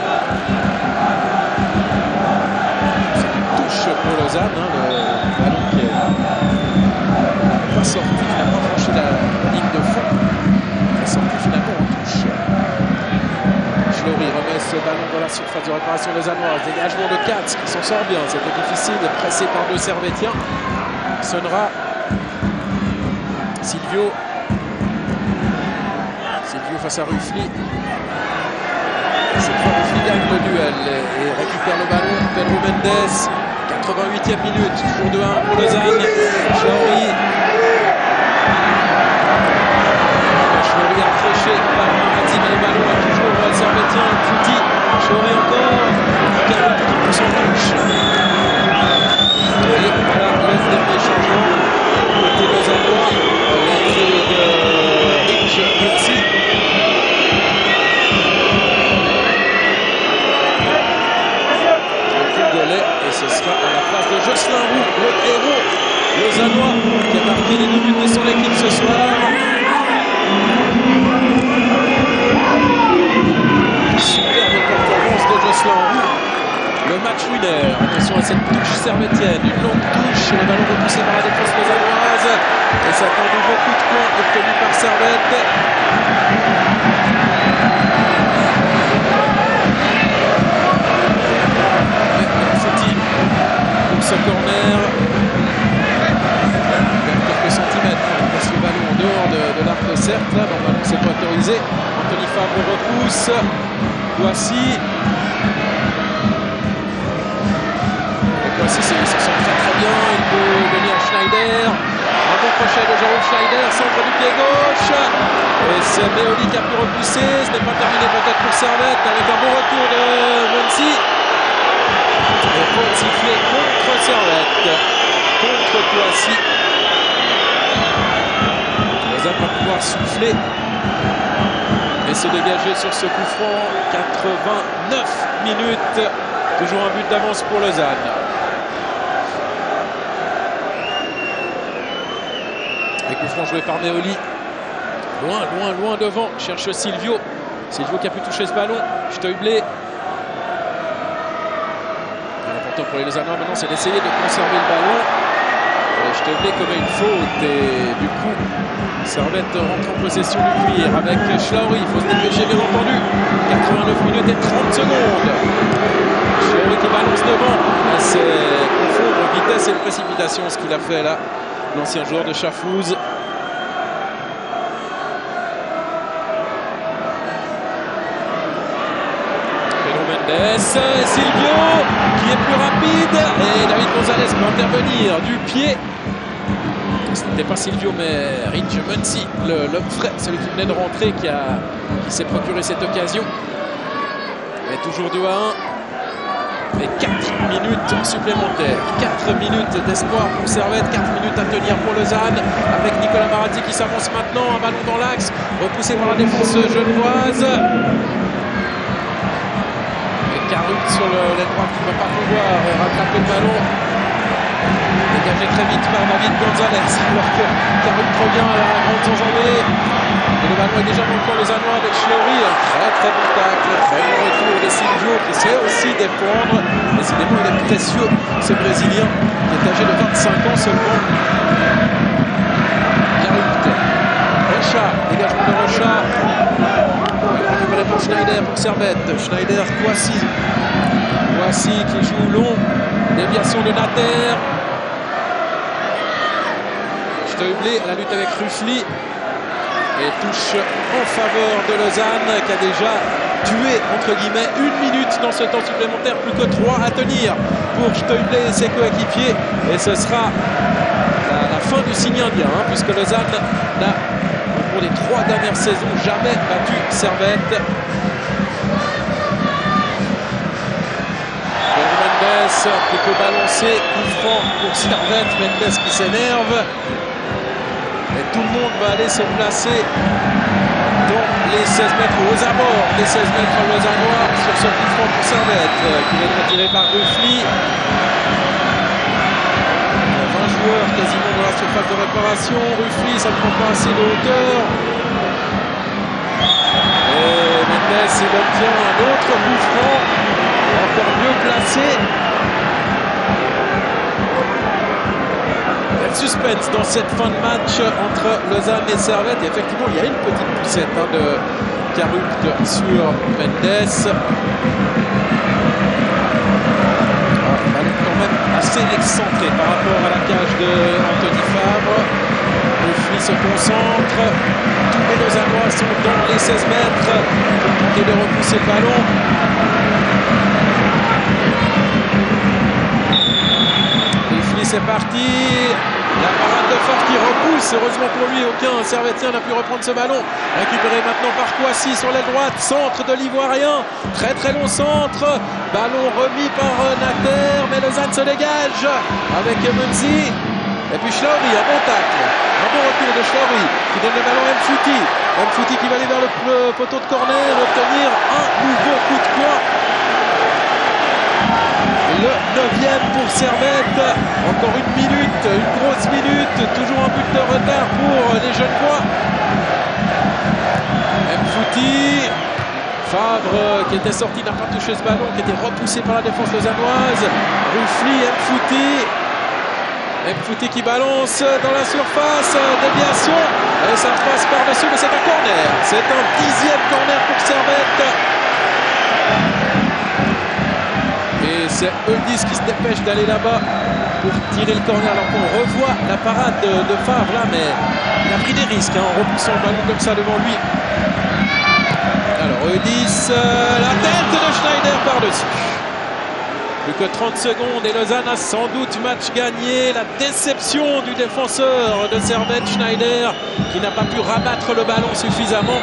Pour Lausanne, le ballon qui n'est pas sorti, qui n'a pas franchi la ligne de fond, est sorti finalement en touche. Schlori remet ce ballon dans la surface de réparation lausannoise. Dégagement de Katz qui s'en sort bien, c'était difficile, pressé par deux Servettiens. Sonra, Silvio face à Ruffly. Cette fois, Ruffly gagne le duel et récupère le ballon. Pedro Mendes. 88e minute, toujours 2-1 pour Lausanne. Schlori accroché par Marazzi, mais le ballon est toujours Servettien. Fouti, Schlori encore, Carole qui pousse en touche. Et voilà le dernier changement côté lausannois, l'entrée de Rich Mursi. Et ce sera à la place de Jocelyn Roux, le héros lausannois qui a marqué les 2 buts de son équipe ce soir. Superbe performance de Jocelyn Roux, le match winner. Attention à cette touche servettienne, une longue touche, le ballon repoussé par la défense lausannoise et ça a tendu beaucoup de points obtenus par Servette. Ce corner, quelques centimètres, on passe le ballon en dehors de l'arc de cercle, là, normalement c'est pas autorisé. Anthony Fabre repousse, Voici. Voici, il se sent très bien, il peut donner à Schneider. Un bon crochet de Jérôme Schneider, centre du pied gauche. Et c'est Meoli qui a pu repousser, ce n'est pas terminé peut-être pour Servette, avec un bon retour de Monsi. Et point sifflé contre Servette, contre Poissy. Lausanne va pouvoir souffler et se dégager sur ce coup franc. 89 minutes, toujours un but d'avance pour Lausanne. Les coups francs joués par Meoli. Loin devant, cherche Silvio. Silvio qui a pu toucher ce ballon. Steublé. L'important pour les Lausannois maintenant, c'est d'essayer de conserver le ballon. Steublé commet une faute et du coup, Servette rentre en possession du cuir avec Schlaury. Il faut se dépêcher, bien entendu. 89 minutes et 30 secondes. Schlaury qui balance devant. C'est confondre vitesse et précipitation, ce qu'il a fait là, l'ancien joueur de Chafouz. Silvio qui est plus rapide et David Gonzalez peut intervenir du pied. Ce n'était pas Silvio mais Rich Muncy, l'homme frais, celui qui venait de rentrer, qui s'est procuré cette occasion. Mais toujours 2-1 et 4 minutes supplémentaires. 4 minutes d'espoir pour Servette, 4 minutes à tenir pour Lausanne avec Nicolas Marazzi qui s'avance maintenant, un ballon dans l'axe, repoussé par la défense genevoise. Carut sur l'aile droite qui ne va pas pouvoir rattraper le ballon. Dégagé très vite par David Gonzalez, alors que Carut revient à la grande enjambée. Et le ballon est déjà dans le camp lausannois avec Schlaury. Un très bon tacle, très bon retour de Silvio qui sait aussi défendre. Décidément, il est précieux, ce Brésilien qui est âgé de 25 ans seulement. Carut. Rocha, dégagement de Rocha. Récupéré pour Schneider pour Servette. Schneider, Kouassi. Kouassi qui joue long. Déviation de Nater. Steublé à la lutte avec Ruffly. Et touche en faveur de Lausanne qui a déjà tué entre guillemets 1 minute dans ce temps supplémentaire. Plus que 3 à tenir pour Steublé et ses coéquipiers. Et ce sera la fin du signe indien puisque Lausanne n'a pour les 3 dernières saisons jamais battu Servette. Mendes qui peut balancer, coup franc pour Servette, Mendes qui s'énerve. Et tout le monde va aller se placer dans les 16 mètres aux abords des 16 mètres lausannois sur ce coup franc pour Servette qui va être tiré par Ruffly. 20 joueurs quasiment dans la surface de réparation. Ruffly, ça ne prend pas assez de hauteur. Et Mendes, il obtient un autre coup franc, encore mieux placé. Il y a le suspense dans cette fin de match entre Lausanne et Servette. Et effectivement, il y a une petite poussette de Carut sur Mendes. Quand même assez excentré par rapport à la cage de Anthony Fabre. Ruffly se concentre. Tous les Lausannois sont dans les 16 mètres pour tenter de repousser le ballon. Ruffly, c'est parti. La parade de Fabre qui repousse. Heureusement pour lui, aucun Servettien n'a pu reprendre ce ballon. Récupéré maintenant par Kouassi sur l'aile droite. Centre de l'Ivoirien. Très long centre. Ballon remis par Nater. Mais Lausanne se dégage avec Munzi. Et puis Schlaury, un bon tacle. Un bon recul de Schlaury qui donne le ballon à Mfouti. Mfouti qui va aller vers le poteau de corner et obtenir un nouveau coup de poing. Le 9e pour Servette. Encore 1 minute, une grosse minute. Toujours un but de retard pour les Genevois. Mfouti. Fabre qui était sorti n'a pas touché ce ballon, qui était repoussé par la défense lausannoise. Ruffly, Mfouti qui balance dans la surface, déviation, et ça passe par-dessus, mais c'est un corner. C'est un 10e corner pour Servette. Et c'est Eudis qui se dépêche d'aller là-bas pour tirer le corner, alors qu'on revoit la parade de Fabre là, mais il a pris des risques en repoussant le ballon comme ça devant lui. Alors Eudis, la tête de Schneider par-dessus. Plus que 30 secondes et Lausanne a sans doute match gagné. La déception du défenseur de Servette, Schneider, qui n'a pas pu rabattre le ballon suffisamment.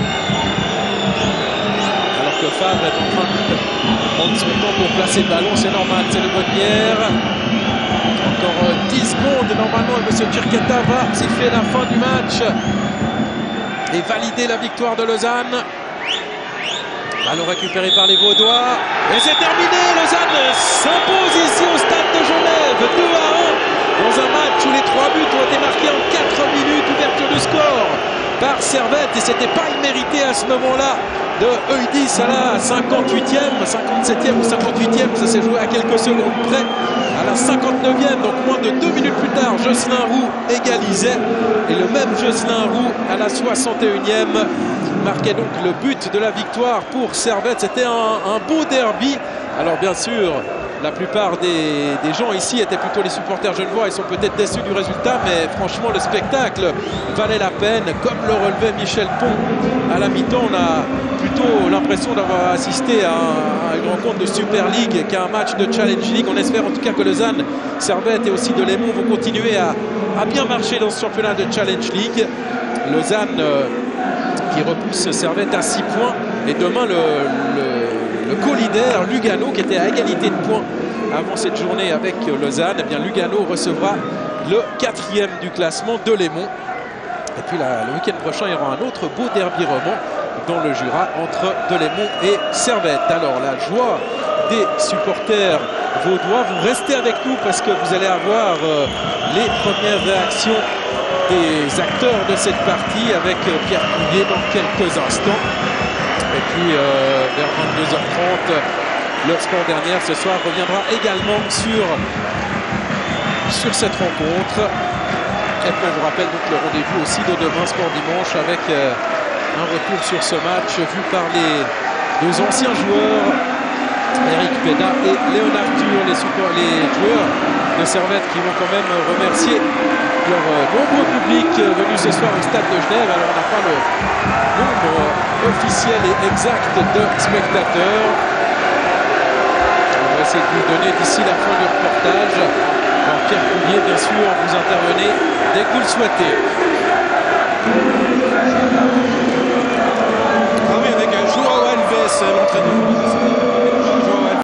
Alors que Fabre est en train de prendre son temps pour placer le ballon, c'est normal, c'est le Bonnière. Encore 10 secondes, normalement, et M. Turquetta va siffler la fin du match et valider la victoire de Lausanne. Ballon récupéré par les Vaudois. Et c'est terminé. Lausanne s'impose ici au stade de Genève. 2-1 dans un match où les 3 buts ont été marqués en 4 minutes. Ouverture du score par Servette. Et c'était pas immérité à ce moment-là de Eudis à la 58e, 57e ou 58e. Ça s'est joué à quelques secondes près. À la 59e, donc moins de 2 minutes plus tard, Jocelyn Roux égalisait. Et le même Jocelyn Roux à la 61e marquait donc le but de la victoire pour Servette. C'était un beau derby. Alors bien sûr, la plupart des gens ici étaient plutôt les supporters genevois. Ils sont peut-être déçus du résultat, mais franchement le spectacle valait la peine. Comme le relevait Michel Pont à la mi-temps, on a plutôt l'impression d'avoir assisté à une rencontre de Super League qu'à un match de Challenge League. On espère en tout cas que Lausanne, Servette et aussi Delémont vont continuer à bien marcher dans ce championnat de Challenge League. Lausanne qui repousse Servette à 6 points. Et demain, le co-leader Lugano, qui était à égalité de points avant cette journée avec Lausanne, eh bien Lugano recevra le 4e du classement, Delémont. Et puis le week-end prochain, il y aura un autre beau derby roman. dans le Jura entre Delémont et Servette. Alors la joie des supporters vaudois, vous restez avec nous parce que vous allez avoir les premières réactions des acteurs de cette partie avec Pierre Poulier dans quelques instants. Et puis vers 22h30, leur sport dernière ce soir reviendra également sur cette rencontre. Et puis on vous rappelle donc le rendez-vous aussi de demain Sport Dimanche avec un retour sur ce match vu par les deux anciens joueurs, Eric Peda et Léonard Tur, les joueurs de Servette qui vont quand même remercier leur nombreux public venu ce soir au stade de Genève. Alors on n'a pas le nombre officiel et exact de spectateurs. On va essayer de vous donner d'ici la fin du reportage. Alors Pierre Poulier, bien sûr, vous intervenez dès que vous le souhaitez. Ah oui, avec Joao Alves, l'entraîneur.